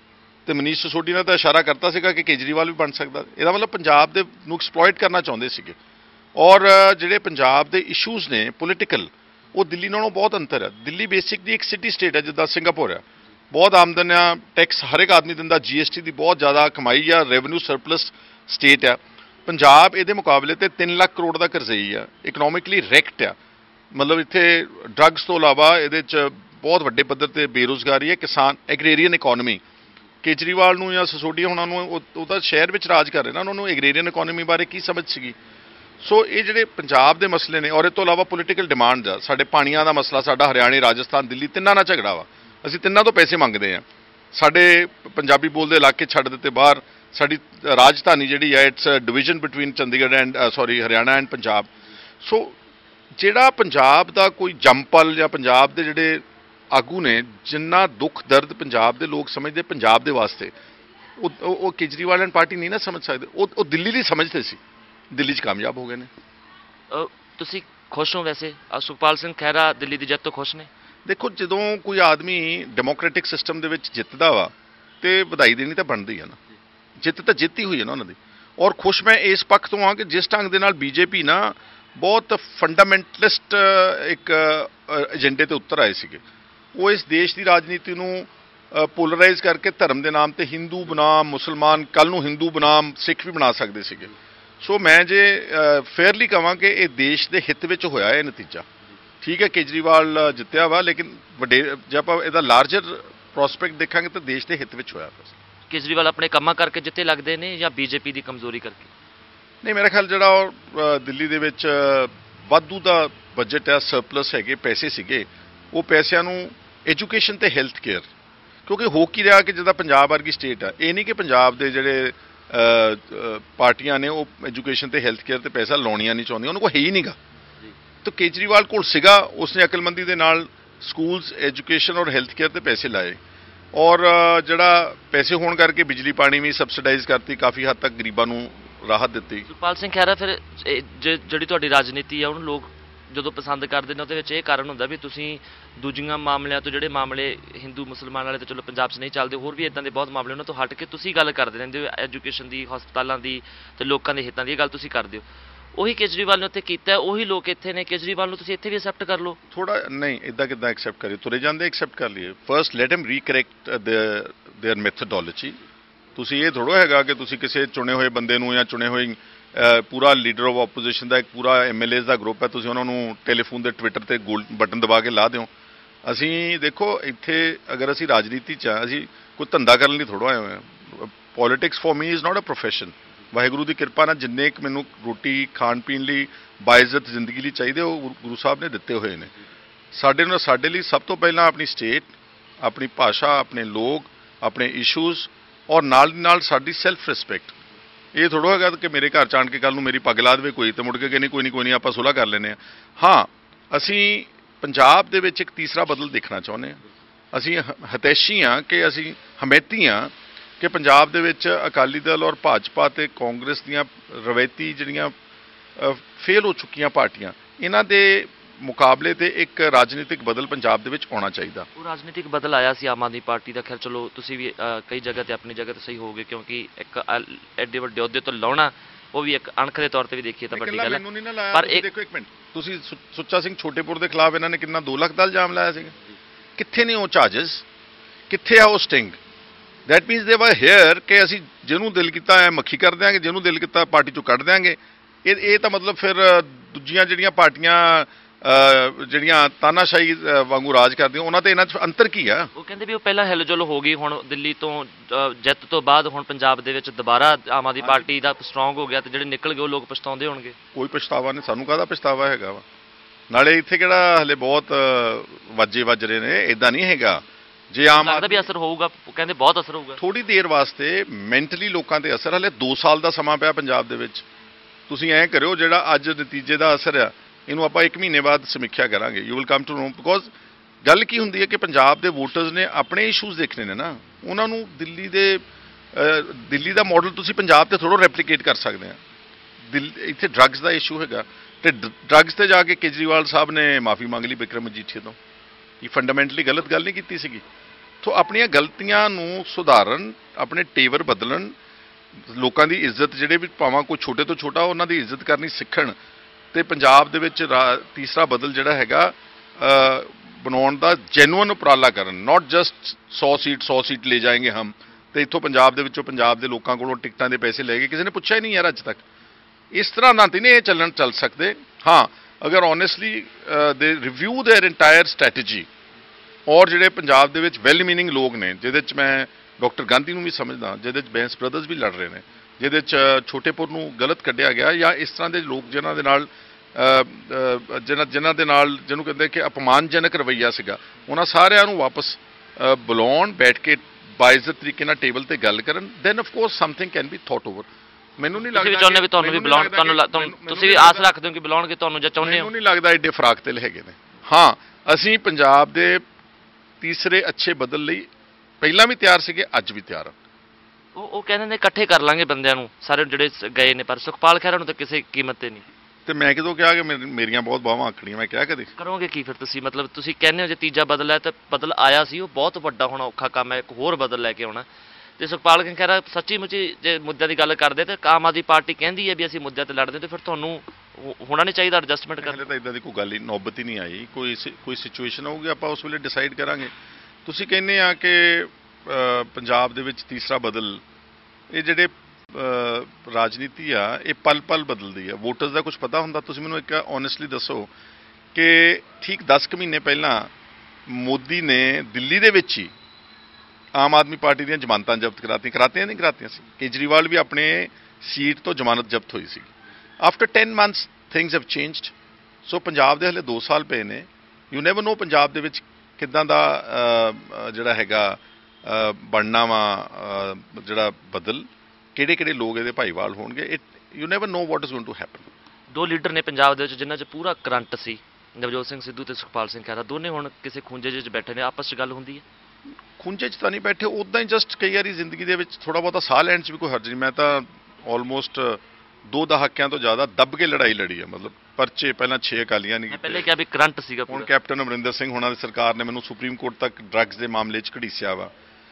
ਤੇ ਮਨੀਸ਼ ਸਿਸੋਦੀ ਨੇ ਤਾਂ ਇਸ਼ਾਰਾ ਕਰਤਾ ਸੀਗਾ ਕਿ ਕੇਜਰੀਵਾਲ ਵੀ ਬਣ ਸਕਦਾ। ਇਹਦਾ ਮਤਲਬ ਪੰਜਾਬ ਦੇ ਨੂੰ ਐਕਸਪਲੋਇਟ ਕਰਨਾ ਚਾਹੁੰਦੇ ਸੀਗੇ। ਔਰ ਜਿਹੜੇ ਪੰਜਾਬ ਦੇ ਇਸ਼ੂਜ਼ ਨੇ ਪੋਲੀਟੀਕਲ, ਉਹ ਦਿੱਲੀ ਨਾਲੋਂ ਬਹੁਤ ਅੰਤਰ ਹੈ। ਦਿੱਲੀ ਬੇਸਿਕਲੀ ਇੱਕ ਸਿਟੀ ਸਟੇਟ ਹੈ, ਜਿੱਦਾਂ ਸਿੰਗਾਪੁਰ ਹੈ। ਬਹੁਤ ਆਮਦਨ ਆ, ਟੈਕਸ ਹਰ ਇੱਕ ਆਦਮੀ ਦਿੰਦਾ, GST ਦੀ ਬਹੁਤ ਜ਼ਿਆਦਾ ਕਮਾਈ ਆ, ਰੈਵਨਿਊ ਸਰਪਲਸ ਸਟੇਟ ਆ। ਪੰਜਾਬ ਇਹਦੇ ਮੁਕਾਬਲੇ ਤੇ 3 ਲੱਖ ਕਰੋੜ ਦਾ ਕਰਜ਼ਈ ਆ, ਇਕਨੋਮਿਕਲੀ ਰੈਕਟ ਆ। ਮਤਲਬ ਇੱਥੇ ਡਰੱਗਸ ਤੋਂ ਇਲਾਵਾ ਇਹਦੇ 'ਚ ਬਹੁਤ ਵੱਡੇ ਪੱਧਰ ਤੇ ਬੇਰੁਜ਼ਗਾਰੀ ਹੈ, ਕਿਸਾਨ, ਐਗਰੇਰੀਅਨ ਇਕੋਨਮੀ। ਕੇਜਰੀਵਾਲ ਨੂੰ ਜਾਂ ਸਿਸੋਡੀਆ ਉਹਨਾਂ ਨੂੰ, ਉਹ ਤਾਂ ਸ਼ਹਿਰ ਵਿੱਚ ਰਾਜ ਕਰ ਰਹੇ ਨਾ, ਉਹਨਾਂ ਨੂੰ ਐਗਰੇਰੀਅਨ ਇਕੋਨਮੀ ਬਾਰੇ ਕੀ ਸਮਝ ਸੀਗੀ। ਸੋ ਇਹ ਜਿਹੜੇ ਪੰਜਾਬ ਦੇ ਮਸਲੇ ਨੇ, ਔਰ ਇਹ ਤੋਂ ਇਲਾਵਾ ਪੋਲੀਟੀਕਲ ਡਿਮਾਂਡ ਆ, ਸਾਡੇ ਪਾਣੀਆਂ ਦਾ ਮਸਲਾ, ਸਾਡਾ ਹਰਿਆਣਾ, ਰਾਜਸਥਾਨ, ਦਿੱਲੀ, ਤਿੰਨਾਂ ਨਾਲ ਝਗੜਾ ਵਾ। ਅਸੀਂ ਤਿੰਨਾਂ ਤੋਂ ਪੈਸੇ ਮੰਗਦੇ ਹਾਂ। ਸਾਡੇ ਪੰਜਾਬੀ ਬੋਲਦੇ ਇਲਾਕੇ ਛੱਡ ਦਿੱਤੇ ਬਾਹਰ। ਸਾਡੀ ਰਾਜਧਾਨੀ ਜਿਹੜੀ ਹੈ, it's division between Chandigarh and Haryana and Punjab. So ਜਿਹੜਾ ਪੰਜਾਬ ਦਾ ਕੋਈ ਜੰਮਪਲ ਜਾਂ ਪੰਜਾਬ ਦੇ ਜਿਹੜੇ ਆਗੂ ਨੇ, ਜਿੰਨਾ ਦੁੱਖ ਦਰਦ ਪੰਜਾਬ ਦੇ ਲੋਕ ਸਮਝਦੇ ਪੰਜਾਬ ਦੇ ਵਾਸਤੇ, ਉਹ ਕੇਜਰੀਵਾਲ ਐਂਡ ਪਾਰਟੀ ਨਹੀਂ ਨਾ ਸਮਝ ਸਕਦੇ। ਉਹ ਦਿੱਲੀ ਲਈ ਸਮਝਦੇ ਸੀ, ਦਿੱਲੀ 'ਚ ਕਾਮਯਾਬ ਹੋ ਗਏ ਨੇ। ਤੁਸੀਂ ਖੁਸ਼ ਹੋ ਵੈਸੇ? ਸੁਖਪਾਲ ਸਿੰਘ ਖਹਿਰਾ ਦਿੱਲੀ ਦੀ ਜਿੱਤ ਤੋਂ ਖੁਸ਼ ਨੇ? ਦੇਖੋ, ਜਦੋਂ ਕੋਈ ਆਦਮੀ ਡੈਮੋਕ੍ਰੈਟਿਕ ਸਿਸਟਮ ਦੇ ਵਿੱਚ ਜਿੱਤਦਾ ਵਾ ਤੇ ਵਧਾਈ ਦੇਣੀ ਤਾਂ ਬਣਦੀ ਆ ਨਾ। ਜਿੱਤ ਤਾਂ ਜਿੱਤ ਹੀ ਹੋਈ ਹੈ ਨਾ ਉਹਨਾਂ ਦੀ। ਔਰ ਖੁਸ਼ ਮੈਂ ਇਸ ਪੱਖ ਤੋਂ ਹਾਂ ਕਿ ਜਿਸ ਢੰਗ ਦੇ ਨਾਲ BJP ਨਾ ਬਹੁਤ ਫੰਡਾਮੈਂਟਲਿਸਟ ਇੱਕ ਏਜੰਡੇ ਤੇ ਉੱਤਰ ਆਏ ਸੀਗੇ। ਉਹ ਇਸ ਦੇਸ਼ ਦੀ ਰਾਜਨੀਤੀ ਨੂੰ ਪੋਲਰਾਈਜ਼ ਕਰਕੇ ਧਰਮ ਦੇ ਨਾਮ ਤੇ ਹਿੰਦੂ ਬਨਾਮ ਮੁਸਲਮਾਨ, ਕੱਲ੍ਹ ਨੂੰ ਹਿੰਦੂ ਬਨਾਮ ਸਿੱਖ ਵੀ ਬਣਾ ਸਕਦੇ ਸੀਗੇ। ਸੋ ਮੈਂ ਜੇ ਫੇਅਰਲੀ ਕਹਾਂ ਕਿ ਇਹ ਦੇਸ਼ ਦੇ ਹਿੱਤ ਵਿੱਚ ਹੋਇਆ ਇਹ ਨਤੀਜਾ। ਠੀਕ ਹੈ, ਕੇਜਰੀਵਾਲ ਜਿੱਤਿਆ ਵਾ, ਲੇਕਿਨ ਵੱਡੇ ਜੇ ਆਪਾਂ ਇਹਦਾ ਲਾਰਜਰ ਪ੍ਰੋਸਪੈਕਟ ਦੇਖਾਂਗੇ ਤਾਂ ਦੇਸ਼ ਦੇ ਹਿੱਤ ਵਿੱਚ ਹੋਇਆ। ਕੇਜਰੀਵਾਲ ਆਪਣੇ ਕੰਮਾਂ ਕਰਕੇ ਜਿੱਤੇ ਲੱਗਦੇ ਨੇ ਜਾਂ BJP ਦੀ ਕਮਜ਼ੋਰੀ ਕਰਕੇ? ਨਹੀਂ, ਮੇਰਾ ਖਿਆਲ ਜਿਹੜਾ ਉਹ ਦਿੱਲੀ ਦੇ ਵਿੱਚ ਵਾਧੂ ਦਾ ਬਜਟ ਆ, ਸਰਪਲਸ ਹੈਗੇ, ਪੈਸੇ ਸੀਗੇ, ਉਹ ਪੈਸਿਆਂ ਨੂੰ ਐਜੂਕੇਸ਼ਨ ਤੇ ਹੈਲਥ ਕੇਅਰ, ਕਿਉਂਕਿ ਹੋ ਕੀ ਰਿਹਾ ਕਿ ਜਿੱਦਾਂ ਪੰਜਾਬ ਵਰਗੀ ਸਟੇਟ ਆ, ਇਹ ਨਹੀਂ ਕਿ ਪੰਜਾਬ ਦੇ ਜਿਹੜੇ ਪਾਰਟੀਆਂ ਨੇ ਉਹ ਐਜੂਕੇਸ਼ਨ ਤੇ ਹੈਲਥ ਕੇਅਰ ਤੇ ਪੈਸਾ ਲਾਉਣੀਆਂ ਨਹੀਂ ਚਾਹੁੰਦੀਆਂ, ਉਹਨਾਂ ਕੋਲ ਹੈ ਹੀ ਨਹੀਂਗਾ। ਤਾਂ ਕੇਜਰੀਵਾਲ ਕੋਲ ਸੀਗਾ, ਉਸਨੇ ਅਕਲਮੰਦੀ ਦੇ ਨਾਲ ਸਕੂਲਸ, ਐਜੂਕੇਸ਼ਨ ਔਰ ਹੈਲਥ ਕੇਅਰ ਤੇ ਪੈਸੇ ਲਾਏ। ਔਰ ਜਿਹੜਾ ਪੈਸੇ ਹੋਣ ਕਰਕੇ ਬਿਜਲੀ ਪਾਣੀ ਵੀ ਸਬਸਿਡਾਈਜ਼ ਕਰਤੀ, ਕਾਫੀ ਹੱਦ ਤੱਕ ਗਰੀਬਾਂ ਨੂੰ ਰਾਹਤ ਦਿੱਤੀ। ਸੁਖਪਾਲ ਸਿੰਘ ਖਹਿਰਾ, ਫਿਰ ਜਿਹੜੀ ਤੁਹਾਡੀ ਰਾਜਨੀਤੀ ਆ ਉਹਨੂੰ ਲੋਕ ਜਦੋਂ ਪਸੰਦ ਕਰਦੇ ਨੇ, ਉਹਦੇ ਵਿੱਚ ਇਹ ਕਾਰਨ ਹੁੰਦਾ ਵੀ ਤੁਸੀਂ ਦੂਜੀਆਂ ਮਾਮਲਿਆਂ ਤੋਂ, ਜਿਹੜੇ ਮਾਮਲੇ ਹਿੰਦੂ ਮੁਸਲਮਾਨ ਵਾਲੇ ਤਾਂ ਚਲੋ ਪੰਜਾਬ 'ਚ ਨਹੀਂ ਚੱਲਦੇ, ਹੋਰ ਵੀ ਇੱਦਾਂ ਦੇ ਬਹੁਤ ਮਾਮਲੇ, ਉਹਨਾਂ ਤੋਂ ਹਟ ਕੇ ਤੁਸੀਂ ਗੱਲ ਕਰਦੇ ਰਹਿੰਦੇ ਹੋ ਐਜੂਕੇਸ਼ਨ ਦੀ, ਹਸਪਤਾਲਾਂ ਦੀ ਅਤੇ ਲੋਕਾਂ ਦੇ ਹਿੱਤਾਂ ਦੀ। ਇਹ ਗੱਲ ਤੁਸੀਂ ਕਰਦੇ ਹੋ। ਉਹੀ ਕੇਜਰੀਵਾਲ ਨੇ ਉੱਥੇ ਕੀਤਾ, ਉਹੀ ਲੋਕ ਇੱਥੇ ਨੇ। ਕੇਜਰੀਵਾਲ ਨੂੰ ਤੁਸੀਂ ਇੱਥੇ ਵੀ ਐਕਸੈਪਟ ਕਰ ਲਓ। ਥੋੜਾ ਨਹੀਂ, ਇੱਦਾਂ ਕਿੱਦਾਂ ਐਕਸੈਪਟ ਕਰੀਏ? ਤੁਰੇ ਜਾਂਦੇ ਐਕਸੈਪਟ ਕਰ ਲਈਏ। First let him recorrect their methodology. ਤੁਸੀਂ ਇਹ ਥੋੜ੍ਹਾ ਹੈਗਾ ਕਿ ਤੁਸੀਂ ਕਿਸੇ ਚੁਣੇ ਹੋਏ ਬੰਦੇ ਨੂੰ ਜਾਂ ਚੁਣੇ ਹੋਏ ਪੂਰਾ ਲੀਡਰ ਆਫ ਆਪੋਜੀਸ਼ਨ ਦਾ ਇੱਕ ਪੂਰਾ MLAs ਦਾ ਗਰੁੱਪ ਹੈ, ਤੁਸੀਂ ਉਹਨਾਂ ਨੂੰ ਟੈਲੀਫੋਨ ਦੇ ਟਵਿੱਟਰ ਤੇ ਬਟਨ ਦਬਾ ਕੇ ਲਾ ਦਿਓ। ਅਸੀਂ ਦੇਖੋ, ਇੱਥੇ ਅਗਰ ਅਸੀਂ ਰਾਜਨੀਤੀ 'ਚ ਆ, ਅਸੀਂ ਕੋਈ ਧੰਦਾ ਕਰਨ ਲਈ ਥੋੜ੍ਹਾ ਆਏ ਹੋਏ ਹਾਂ। Politics for me is not a profession. Waheguru ਦੀ ਕਿਰਪਾ ਨਾਲ ਜਿੰਨੇ ਕੁ ਮੈਨੂੰ ਰੋਟੀ ਖਾਣ ਪੀਣ ਲਈ, ਬਾਇਜ਼ਤ ਜ਼ਿੰਦਗੀ ਲਈ ਚਾਹੀਦੇ, ਉਹ ਗੁਰੂ ਸਾਹਿਬ ਨੇ ਦਿੱਤੇ ਹੋਏ ਨੇ। ਸਾਡੇ ਲਈ ਸਭ ਤੋਂ ਪਹਿਲਾਂ ਆਪਣੀ ਸਟੇਟ, ਆਪਣੀ ਭਾਸ਼ਾ, ਆਪਣੇ ਲੋਕ, ਆਪਣੇ ਇਸ਼ੂਜ਼, ਔਰ ਨਾਲ ਦੀ ਨਾਲ ਸਾਡੀ ਸੈਲਫ ਰਿਸਪੈਕਟ। ਇਹ ਥੋੜ੍ਹਾ ਹੈਗਾ ਕਿ ਮੇਰੇ ਘਰ 'ਚ ਆਣ ਕੇ ਕੱਲ੍ਹ ਨੂੰ ਮੇਰੀ ਪੱਗ ਲਾ ਦੇਵੇ ਕੋਈ, ਤੇ ਮੁੜ ਕੇ ਕਹਿੰਦੇ ਕੋਈ ਨਹੀਂ ਆਪਾਂ ਸੁਲ੍ਹਾ ਕਰ ਲੈਂਦੇ ਹਾਂ। ਹਾਂ, ਅਸੀਂ ਪੰਜਾਬ ਦੇ ਵਿੱਚ ਇੱਕ ਤੀਸਰਾ ਬਦਲ ਦੇਖਣਾ ਚਾਹੁੰਦੇ ਹਾਂ। ਅਸੀਂ ਹਤੈਸ਼ੀ ਹਾਂ ਕਿ ਅਸੀਂ ਹਮੈਤੀ ਹਾਂ ਕਿ ਪੰਜਾਬ ਦੇ ਵਿੱਚ ਅਕਾਲੀ ਦਲ ਔਰ ਭਾਜਪਾ ਤੇ ਕਾਂਗਰਸ ਦੀਆਂ ਰਵਾਇਤੀ ਜਿਹੜੀਆਂ ਫੇਲ ਹੋ ਚੁੱਕੀਆਂ ਪਾਰਟੀਆਂ, ਇਹਨਾਂ ਦੇ ਮੁਕਾਬਲੇ ਤੇ ਇੱਕ ਰਾਜਨੀਤਿਕ ਬਦਲ ਪੰਜਾਬ ਦੇ ਵਿੱਚ ਆਉਣਾ ਚਾਹੀਦਾ। ਉਹ ਰਾਜਨੀਤਿਕ ਬਦਲ ਆਇਆ ਸੀ ਆਮ ਆਦਮੀ ਪਾਰਟੀ ਦਾ। ਖੈਰ ਚਲੋ, ਤੁਸੀਂ ਵੀ ਕਈ ਜਗ੍ਹਾ ਤੇ ਆਪਣੀ ਜਗ੍ਹਾ ਤੇ ਸਹੀ ਹੋਗੇ, ਕਿਉਂਕਿ ਇੱਕ ਐਡੇ ਵੱਡੇ ਅਹੁਦੇ ਤੋਂ ਲਾਉਣਾ, ਉਹ ਵੀ ਇੱਕ ਅਣਖ ਦੇ ਤੌਰ ਤੇ ਵੀ ਦੇਖੀਏ ਤਾਂ ਵੱਡੀ ਗੱਲ ਹੈ। ਪਰ ਦੇਖੋ, ਇੱਕ ਮਿੰਟ, ਤੁਸੀਂ ਸੁੱਚਾ ਸਿੰਘ ਛੋਟੇਪੁਰ ਦੇ ਖਿਲਾਫ ਇਹਨਾਂ ਨੇ ਕਿੰਨਾ 2 ਲੱਖ ਦਾ ਇਲਜ਼ਾਮ ਲਾਇਆ ਸੀਗਾ। ਕਿੱਥੇ ਨੇ ਉਹ ਚਾਰਜਸ? ਕਿੱਥੇ ਆ ਉਹ ਸਟਿੰਗ? ਦੈਟ ਮੀਨਸ ਦੇ ਵਰ ਹੇਅਰ ਕਿ ਅਸੀਂ ਜਿਹਨੂੰ ਦਿਲ ਕੀਤਾ ਹੈ ਮੱਖੀ ਕਰ ਦਿਆਂਗੇ, ਜਿਹਨੂੰ ਦਿਲ ਕੀਤਾ ਪਾਰਟੀ 'ਚੋਂ ਕੱਢ ਦਿਆਂਗੇ। ਇਹ ਤਾਂ ਮਤਲਬ ਫਿਰ ਦੂਜੀਆਂ ਜਿਹੜੀਆਂ ਪਾਰਟੀਆਂ ਜਿਹੜੀਆਂ ਤਾਨਾਸ਼ਾਹੀ ਵਾਂਗੂ ਰਾਜ ਕਰਦੀਆਂ, ਉਹਨਾਂ ਤੇ ਇਹਨਾਂ 'ਚ ਅੰਤਰ ਕੀ ਆ? ਉਹ ਕਹਿੰਦੇ ਵੀ ਉਹ ਪਹਿਲਾਂ ਹਿਲਜੁਲ ਹੋ ਗਈ, ਹੁਣ ਦਿੱਲੀ ਤੋਂ ਜਿੱਤ ਤੋਂ ਬਾਅਦ ਹੁਣ ਪੰਜਾਬ ਦੇ ਵਿੱਚ ਦੁਬਾਰਾ ਆਮ ਆਦਮੀ ਪਾਰਟੀ ਦਾ ਸਟਰੋਂਗ ਹੋ ਗਿਆ, ਤੇ ਜਿਹੜੇ ਨਿਕਲ ਗਏ ਉਹ ਲੋਕ ਪਛਤਾਉਂਦੇ ਹੋਣਗੇ। ਕੋਈ ਪਛਤਾਵਾ ਨਹੀਂ, ਸਾਨੂੰ ਕਾਹਦਾ ਪਛਤਾਵਾ ਹੈਗਾ ਵਾ? ਨਾਲੇ ਇੱਥੇ ਕਿਹੜਾ ਹਲੇ ਬਹੁਤ ਵਾਜੇ ਵੱਜ ਰਹੇ ਨੇ, ਇੱਦਾਂ ਨਹੀਂ ਹੈਗਾ। ਜੇ ਆਮ ਲੱਗਦਾ ਵੀ ਅਸਰ ਹੋਊਗਾ, ਕਹਿੰਦੇ ਬਹੁਤ ਅਸਰ ਹੋਊਗਾ ਥੋੜ੍ਹੀ ਦੇਰ ਵਾਸਤੇ, ਮੈਂਟਲੀ ਲੋਕਾਂ ਤੇ ਅਸਰ। ਹਲੇ 2 ਸਾਲ ਦਾ ਸਮਾਂ ਪਿਆ ਪੰਜਾਬ ਦੇ ਵਿੱਚ। ਤੁਸੀਂ ਐਂ ਕਰਿਓ, ਜਿਹੜਾ ਅੱਜ ਨਤੀਜੇ ਦਾ ਅਸਰ ਆ, ਇਹਨੂੰ ਆਪਾਂ 1 ਮਹੀਨੇ ਬਾਅਦ ਸਮੀਖਿਆ ਕਰਾਂਗੇ। You will come to know, because ਗੱਲ ਕੀ ਹੁੰਦੀ ਹੈ ਕਿ ਪੰਜਾਬ ਦੇ ਵੋਟਰਸ ਨੇ ਆਪਣੇ ਇਸ਼ੂਜ਼ ਦੇਖਣੇ ਨੇ ਨਾ। ਉਹਨਾਂ ਨੂੰ ਦਿੱਲੀ ਦਾ ਮਾਡਲ ਤੁਸੀਂ ਪੰਜਾਬ ਤੇ ਥੋੜ੍ਹਾ ਰੈਪਲੀਕੇਟ ਕਰ ਸਕਦੇ ਆ। ਇੱਥੇ ਡਰੱਗਸ ਦਾ ਇਸ਼ੂ ਹੈਗਾ, ਤੇ ਡਰੱਗਸ ਤੇ ਜਾ ਕੇ ਕੇਜਰੀਵਾਲ ਸਾਹਿਬ ਨੇ ਮਾਫੀ ਮੰਗ ਲਈ ਬਿਕਰਮ ਮਜੀਠੀਆ ਤੋਂ। ਇਹ ਫੰਡਾਮੈਂਟਲੀ ਗਲਤ ਗੱਲ ਨਹੀਂ ਕੀਤੀ ਸੀਗੀ। ਸੋ ਆਪਣੀਆਂ ਗਲਤੀਆਂ ਨੂੰ ਸੁਧਾਰਨ, ਆਪਣੇ ਟੇਵਰ ਬਦਲਣ, ਲੋਕਾਂ ਦੀ ਇੱਜ਼ਤ ਜਿਹੜੇ ਵੀ ਭਾਵੇਂ ਕੋਈ ਛੋਟੇ ਤੋਂ ਛੋਟਾ ਉਹਨਾਂ ਦੀ ਇੱਜ਼ਤ ਕਰਨੀ ਸਿੱਖਣ ਤੇ ਪੰਜਾਬ ਦੇ ਵਿੱਚ ਤੀਸਰਾ ਬਦਲ ਜਿਹੜਾ ਹੈਗਾ ਬਣਾਉਣ ਦਾ ਜੈਨੂਅਨ ਉਪਰਾਲਾ ਕਰਨ। ਨਾਟ ਜਸਟ 100 ਸੀਟ ਲੈ ਜਾਏਂਗੇ ਹਮ, ਤੇ ਇੱਥੋਂ ਪੰਜਾਬ ਦੇ ਵਿੱਚੋਂ ਪੰਜਾਬ ਦੇ ਲੋਕਾਂ ਕੋਲੋਂ ਟਿਕਟਾਂ ਦੇ ਪੈਸੇ ਲੈ ਕੇ ਕਿਸੇ ਨੇ ਪੁੱਛਿਆ ਹੀ ਨਹੀਂ ਯਾਰ ਅੱਜ ਤੱਕ। ਇਸ ਤਰ੍ਹਾਂ ਨਾਲ ਨਹੀਂ ਇਹ ਚੱਲ ਸਕਦੇ। ਹਾਂ, ਅਗਰ ਓਨੈਸਟਲੀ ਦੇ ਰਿਵਿਊ ਦੇਅਰ ਇੰਟਾਇਰ ਸਟ੍ਰੈਟਜੀ, ਔਰ ਜਿਹੜੇ ਪੰਜਾਬ ਦੇ ਵਿੱਚ ਵੈਲ ਮੀਨਿੰਗ ਲੋਕ ਨੇ, ਜਿਹਦੇ 'ਚ ਮੈਂ ਡਾਕਟਰ ਗਾਂਧੀ ਨੂੰ ਵੀ ਸਮਝਦਾ, ਜਿਹਦੇ 'ਚ ਬੈਂਸ ਬ੍ਰਦਰਸ ਵੀ ਲੜ ਰਹੇ ਨੇ, ਜਿਹਦੇ 'ਚ ਛੋਟੇਪੁਰ ਨੂੰ ਗਲਤ ਕੱਢਿਆ ਗਿਆ, ਜਾਂ ਇਸ ਤਰ੍ਹਾਂ ਦੇ ਲੋਕ ਜਿਨ੍ਹਾਂ ਦੇ ਨਾਲ ਜਿਹਨੂੰ ਕਹਿੰਦੇ ਕਿ ਅਪਮਾਨਜਨਕ ਰਵੱਈਆ ਸੀਗਾ, ਉਹਨਾਂ ਸਾਰਿਆਂ ਨੂੰ ਵਾਪਸ ਬੁਲਾਉਣ, ਬੈਠ ਕੇ ਬਾਇਜ਼ਤ ਤਰੀਕੇ ਨਾਲ ਟੇਬਲ ਤੇ ਗੱਲ ਕਰਨ। Then of course something can be thought over. ਮੈਨੂੰ ਨਹੀਂ ਲੱਗਦਾ ਚਾਹੁੰਦੇ ਵੀ ਤੁਹਾਨੂੰ ਵੀ ਬੁਲਾਉਣ, ਤੁਸੀਂ ਵੀ ਆਸ ਰੱਖਦੇ ਹੋ ਕਿ ਬੁਲਾਉਣਗੇ ਤੁਹਾਨੂੰ, ਜਾਂ ਚਾਹੁੰਦੇ ਹੋ? ਮੈਨੂੰ ਨਹੀਂ ਲੱਗਦਾ ਐਡੇ ਫਰਾਕ ਦਿਲ ਹੈਗੇ ਨੇ। ਹਾਂ, ਅਸੀਂ ਪੰਜਾਬ ਦੇ ਤੀਸਰੇ ਅੱਛੇ ਬਦਲ ਲਈ ਪਹਿਲਾਂ ਵੀ ਤਿਆਰ ਸੀਗੇ, ਅੱਜ ਵੀ ਤਿਆਰ ਹਾਂ। ਉਹ ਕਹਿੰਦੇ ਨੇ ਇਕੱਠੇ ਕਰ ਲਾਂਗੇ ਬੰਦਿਆਂ ਨੂੰ ਸਾਰੇ ਜਿਹੜੇ ਗਏ ਨੇ, ਪਰ ਸੁਖਪਾਲ ਖਹਿਰਾ ਨੂੰ ਤਾਂ ਕਿਸੇ ਕੀਮਤ ਤੇ ਨਹੀਂ। ਤੇ ਮੈਂ ਕਿਦੋਂ ਕਿਹਾ ਕਿ ਮੇਰੀਆਂ ਬਹੁਤ ਬਾਹਾਂ ਆਖਣੀਆਂ? ਮੈਂ ਕਿਹਾ ਕਦੇ? ਕਰੋਗੇ ਕੀ ਫਿਰ ਤੁਸੀਂ? ਮਤਲਬ ਤੁਸੀਂ ਕਹਿੰਦੇ ਹੋ ਜੇ ਤੀਜਾ ਬਦਲ ਹੈ ਤਾਂ ਬਦਲ ਆਇਆ ਸੀ, ਉਹ ਬਹੁਤ ਵੱਡਾ ਹੋਣਾ ਔਖਾ ਕੰਮ ਹੈ, ਇੱਕ ਹੋਰ ਬਦਲ ਲੈ ਕੇ ਆਉਣਾ। ਤੇ ਸੁਖਪਾਲ ਖਹਿਰਾ ਸੱਚੀ ਮੁੱਚੀ ਜੇ ਮੁੱਦਿਆਂ ਦੀ ਗੱਲ ਕਰਦੇ ਤੇ ਆਮ ਆਦਮੀ ਪਾਰਟੀ ਕਹਿੰਦੀ ਹੈ ਵੀ ਅਸੀਂ ਮੁੱਦਿਆਂ ਤੇ ਲੜਦੇ, ਤੇ ਫਿਰ ਤੁਹਾਨੂੰ ਹੋਣਾ ਨਹੀਂ ਚਾਹੀਦਾ ਐਡਜਸਟਮੈਂਟ ਕਰਨ? ਤਾਂ ਇਦਾਂ ਦੀ ਕੋਈ ਗੱਲ ਹੀ ਨੌਬਤ ਹੀ ਨਹੀਂ ਆਈ। ਕੋਈ ਸਿਚੁਏਸ਼ਨ ਹੋਊਗੀ, ਆਪਾਂ ਉਸ ਵੇਲੇ ਡਿਸਾਈਡ ਕਰਾਂਗੇ। ਤੁਸੀਂ ਕਹਿੰਦੇ ਆ ਕਿ ਪੰਜਾਬ ਦੇ ਵਿੱਚ ਤੀਸਰਾ ਬਦਲ, ਇਹ ਜਿਹੜੇ ਰਾਜਨੀਤੀ ਆ ਇਹ ਪਲ ਪਲ ਬਦਲਦੀ ਆ। ਵੋਟਰਸ ਦਾ ਕੁਝ ਪਤਾ ਹੁੰਦਾ? ਤੁਸੀਂ ਮੈਨੂੰ ਇੱਕ ਓਨੈਸਟਲੀ ਦੱਸੋ ਕਿ ਠੀਕ 10 ਕੁ ਮਹੀਨੇ ਪਹਿਲਾਂ ਮੋਦੀ ਨੇ ਦਿੱਲੀ ਦੇ ਵਿੱਚ ਹੀ ਆਮ ਆਦਮੀ ਪਾਰਟੀ ਦੀਆਂ ਜ਼ਮਾਨਤਾਂ ਜ਼ਬਤ ਕਰਾਤੀਆਂ ਨਹੀਂ ਕਰਾਤੀਆਂ ਸੀ। ਕੇਜਰੀਵਾਲ ਵੀ ਆਪਣੇ ਸੀਟ ਤੋਂ ਜ਼ਮਾਨਤ ਜ਼ਬਤ ਹੋਈ ਸੀ। After 10 months things have changed. So Punjab ਦੇ ਹਲੇ 2 ਸਾਲ ਪਏ ਨੇ। ਯੂ ਨੈਵਰ ਨੋ ਪੰਜਾਬ ਦੇ ਵਿੱਚ ਕਿੱਦਾਂ ਦਾ ਜਿਹੜਾ ਹੈਗਾ ਬਣਨਾ ਵਾ, ਜਿਹੜਾ ਬਦਲ, ਕਿਹੜੇ ਲੋਕ ਇਹਦੇ ਭਾਈਵਾਲ ਹੋਣਗੇ। You never know what is going to happen. 2 leader ਨੇ ਪੰਜਾਬ ਦੇ ਵਿੱਚ ਜਿਨ੍ਹਾਂ 'ਚ ਪੂਰਾ ਕਰੰਟ ਸੀ, ਨਵਜੋਤ ਸਿੰਘ ਸਿੱਧੂ ਤੇ ਸੁਖਪਾਲ ਸਿੰਘ ਖਹਿਰਾ, ਦੋਨੇ ਹੁਣ ਕਿਸੇ ਖੂੰਜੇ ਜਿਹੇ 'ਚ ਬੈਠੇ ਨੇ। ਆਪਸ 'ਚ ਗੱਲ ਹੁੰਦੀ ਹੈ? ਖੂੰਜੇ 'ਚ ਤਾਂ ਨਹੀਂ ਬੈਠੇ, ਉੱਦਾਂ ਹੀ ਜਸਟ ਕਈ ਵਾਰੀ ਜ਼ਿੰਦਗੀ ਦੇ ਵਿੱਚ ਥੋੜ੍ਹਾ ਬਹੁਤਾ ਸਾਹ ਲੈਣ 'ਚ ਵੀ ਕੋਈ ਹਰਜ ਨਹੀਂ। ਮੈਂ ਤਾਂ ਆਲਮੋਸਟ 2 ਦਹਾਕਿਆਂ ਤੋਂ ਜ਼ਿਆਦਾ ਦੱਬ ਕੇ ਲੜਾਈ ਲੜੀ ਹੈ। ਮਤਲਬ ਪਰਚੇ ਪਹਿਲਾਂ 6 ਅਕਾਲੀਆਂ ਨਹੀਂ, ਪਹਿਲੇ ਕਿਹਾ ਵੀ ਕਰੰਟ ਸੀਗਾ। ਹੁਣ ਕੈਪਟਨ ਅਮਰਿੰਦਰ ਸਿੰਘ ਹੋਣਾ ਦੀ ਸਰਕਾਰ ਨੇ ਮੈਨੂੰ ਸੁਪਰੀਮ ਕੋਰਟ ਤੱਕ ਡਰੱਗਸ ਦੇ ਮਾਮਲੇ 'ਚ ਘੜੀਸਿਆ ਵਾ।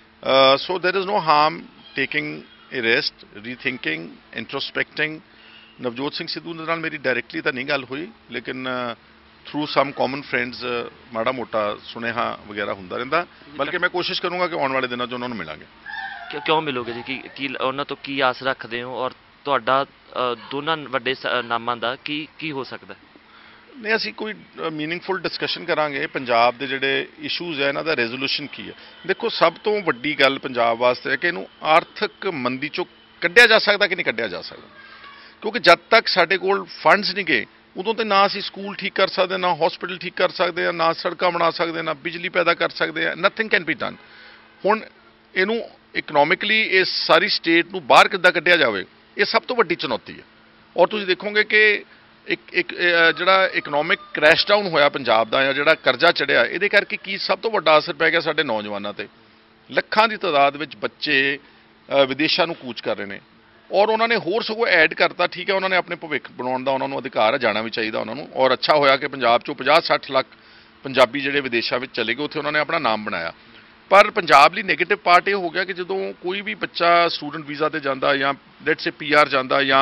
So there is no harm taking a rest, rethinking, introspecting. Navjot Singh Sidhu ਦੇ ਨਾਲ ਮੇਰੀ ਡਾਇਰੈਕਟਲੀ ਤਾਂ ਨਹੀਂ ਗੱਲ ਹੋਈ, ਲੇਕਿਨ ਥਰੂ ਸਮ ਕਾਮਨ ਫਰੈਂਡਸ ਮਾੜਾ ਮੋਟਾ ਸੁਨੇਹਾ ਵਗੈਰਾ ਹੁੰਦਾ ਰਹਿੰਦਾ। ਬਲਕਿ ਮੈਂ ਕੋਸ਼ਿਸ਼ ਕਰੂੰਗਾ ਕਿ ਆਉਣ ਵਾਲੇ ਦਿਨਾਂ 'ਚ ਉਹਨਾਂ ਨੂੰ ਮਿਲਾਂਗੇ। ਕਿਉਂ ਮਿਲੋਗੇ ਜੀ? ਕੀ ਉਹਨਾਂ ਤੋਂ ਕੀ ਆਸ ਰੱਖਦੇ ਹੋ, ਔਰ ਤੁਹਾਡਾ ਦੋਨਾਂ ਵੱਡੇ ਨਾਮਾਂ ਦਾ ਕੀ ਹੋ ਸਕਦਾ? ਨਹੀਂ, ਅਸੀਂ ਕੋਈ ਮੀਨਿੰਗਫੁਲ ਡਿਸਕਸ਼ਨ ਕਰਾਂਗੇ। ਪੰਜਾਬ ਦੇ ਜਿਹੜੇ ਇਸ਼ੂਜ਼ ਹੈ ਇਹਨਾਂ ਦਾ ਰੈਜ਼ੋਲੂਸ਼ਨ ਕੀ ਹੈ। ਦੇਖੋ, ਸਭ ਤੋਂ ਵੱਡੀ ਗੱਲ ਪੰਜਾਬ ਵਾਸਤੇ ਹੈ ਕਿ ਇਹਨੂੰ ਆਰਥਿਕ ਮੰਦੀ 'ਚੋਂ ਕੱਢਿਆ ਜਾ ਸਕਦਾ ਕਿ ਨਹੀਂ ਕੱਢਿਆ ਜਾ ਸਕਦਾ। ਕਿਉਂਕਿ ਜਦ ਤੱਕ ਸਾਡੇ ਕੋਲ ਫੰਡਸ ਨਹੀਂ ਗਏ, ਉਦੋਂ ਤੇ ਨਾ ਅਸੀਂ ਸਕੂਲ ਠੀਕ ਕਰ ਸਕਦੇ, ਨਾ ਹਸਪੀਟਲ ਠੀਕ ਕਰ ਸਕਦੇ ਆ, ਨਾ ਸੜਕਾਂ ਬਣਾ ਸਕਦੇ, ਨਾ ਬਿਜਲੀ ਪੈਦਾ ਕਰ ਸਕਦੇ ਆ। Nothing can be done. ਹੁਣ ਇਹਨੂੰ ਇਕਨੋਮਿਕਲੀ ਇਸ ਸਾਰੀ ਸਟੇਟ ਨੂੰ ਬਾਹਰ ਕਿੱਦਾਂ ਕੱਢਿਆ ਜਾਵੇ, ਇਹ ਸਭ ਤੋਂ ਵੱਡੀ ਚੁਣੌਤੀ ਹੈ। ਔਰ ਤੁਸੀਂ ਦੇਖੋਗੇ ਕਿ ਇੱਕ ਜਿਹੜਾ ਇਕਨੋਮਿਕ ਕ੍ਰੈਸ਼ ਡਾਊਨ ਹੋਇਆ ਪੰਜਾਬ ਦਾ, ਜਾਂ ਜਿਹੜਾ ਕਰਜ਼ਾ ਚੜਿਆ, ਇਹਦੇ ਕਰਕੇ ਕੀ ਸਭ ਤੋਂ ਵੱਡਾ ਅਸਰ ਪੈ ਗਿਆ ਸਾਡੇ ਨੌਜਵਾਨਾਂ ਤੇ। ਲੱਖਾਂ ਦੀ ਤਾਦਾਦ ਵਿੱਚ ਬੱਚੇ ਵਿਦੇਸ਼ਾਂ ਨੂੰ ਕੂਚ ਕਰ ਰਹੇ ਨੇ, ਔਰ ਉਹਨਾਂ ਨੇ ਹੋਰ ਸਗੋਂ ਐਡ ਕਰਤਾ। ਠੀਕ ਹੈ, ਉਹਨਾਂ ਨੇ ਆਪਣੇ ਭਵਿੱਖ ਬਣਾਉਣ ਦਾ ਉਹਨਾਂ ਨੂੰ ਅਧਿਕਾਰ ਹੈ, ਜਾਣਾ ਵੀ ਚਾਹੀਦਾ ਉਹਨਾਂ ਨੂੰ। ਔਰ ਅੱਛਾ ਹੋਇਆ ਕਿ ਪੰਜਾਬ 'ਚੋਂ 50-60 ਲੱਖ ਪੰਜਾਬੀ ਜਿਹੜੇ ਵਿਦੇਸ਼ਾਂ ਵਿੱਚ ਚਲੇ ਗਏ, ਉੱਥੇ ਉਹਨਾਂ ਨੇ ਆਪਣਾ ਨਾਮ ਬਣਾਇਆ। ਪਰ ਪੰਜਾਬ ਲਈ ਨੈਗੇਟਿਵ ਪਾਰਟ ਇਹ ਹੋ ਗਿਆ ਕਿ ਜਦੋਂ ਕੋਈ ਵੀ ਬੱਚਾ ਸਟੂਡੈਂਟ ਵੀਜ਼ਾ ਤੇ ਜਾਂਦਾ, ਜਾਂ ਲੈਟਸ ਸੇ PR ਜਾਂਦਾ, ਜਾਂ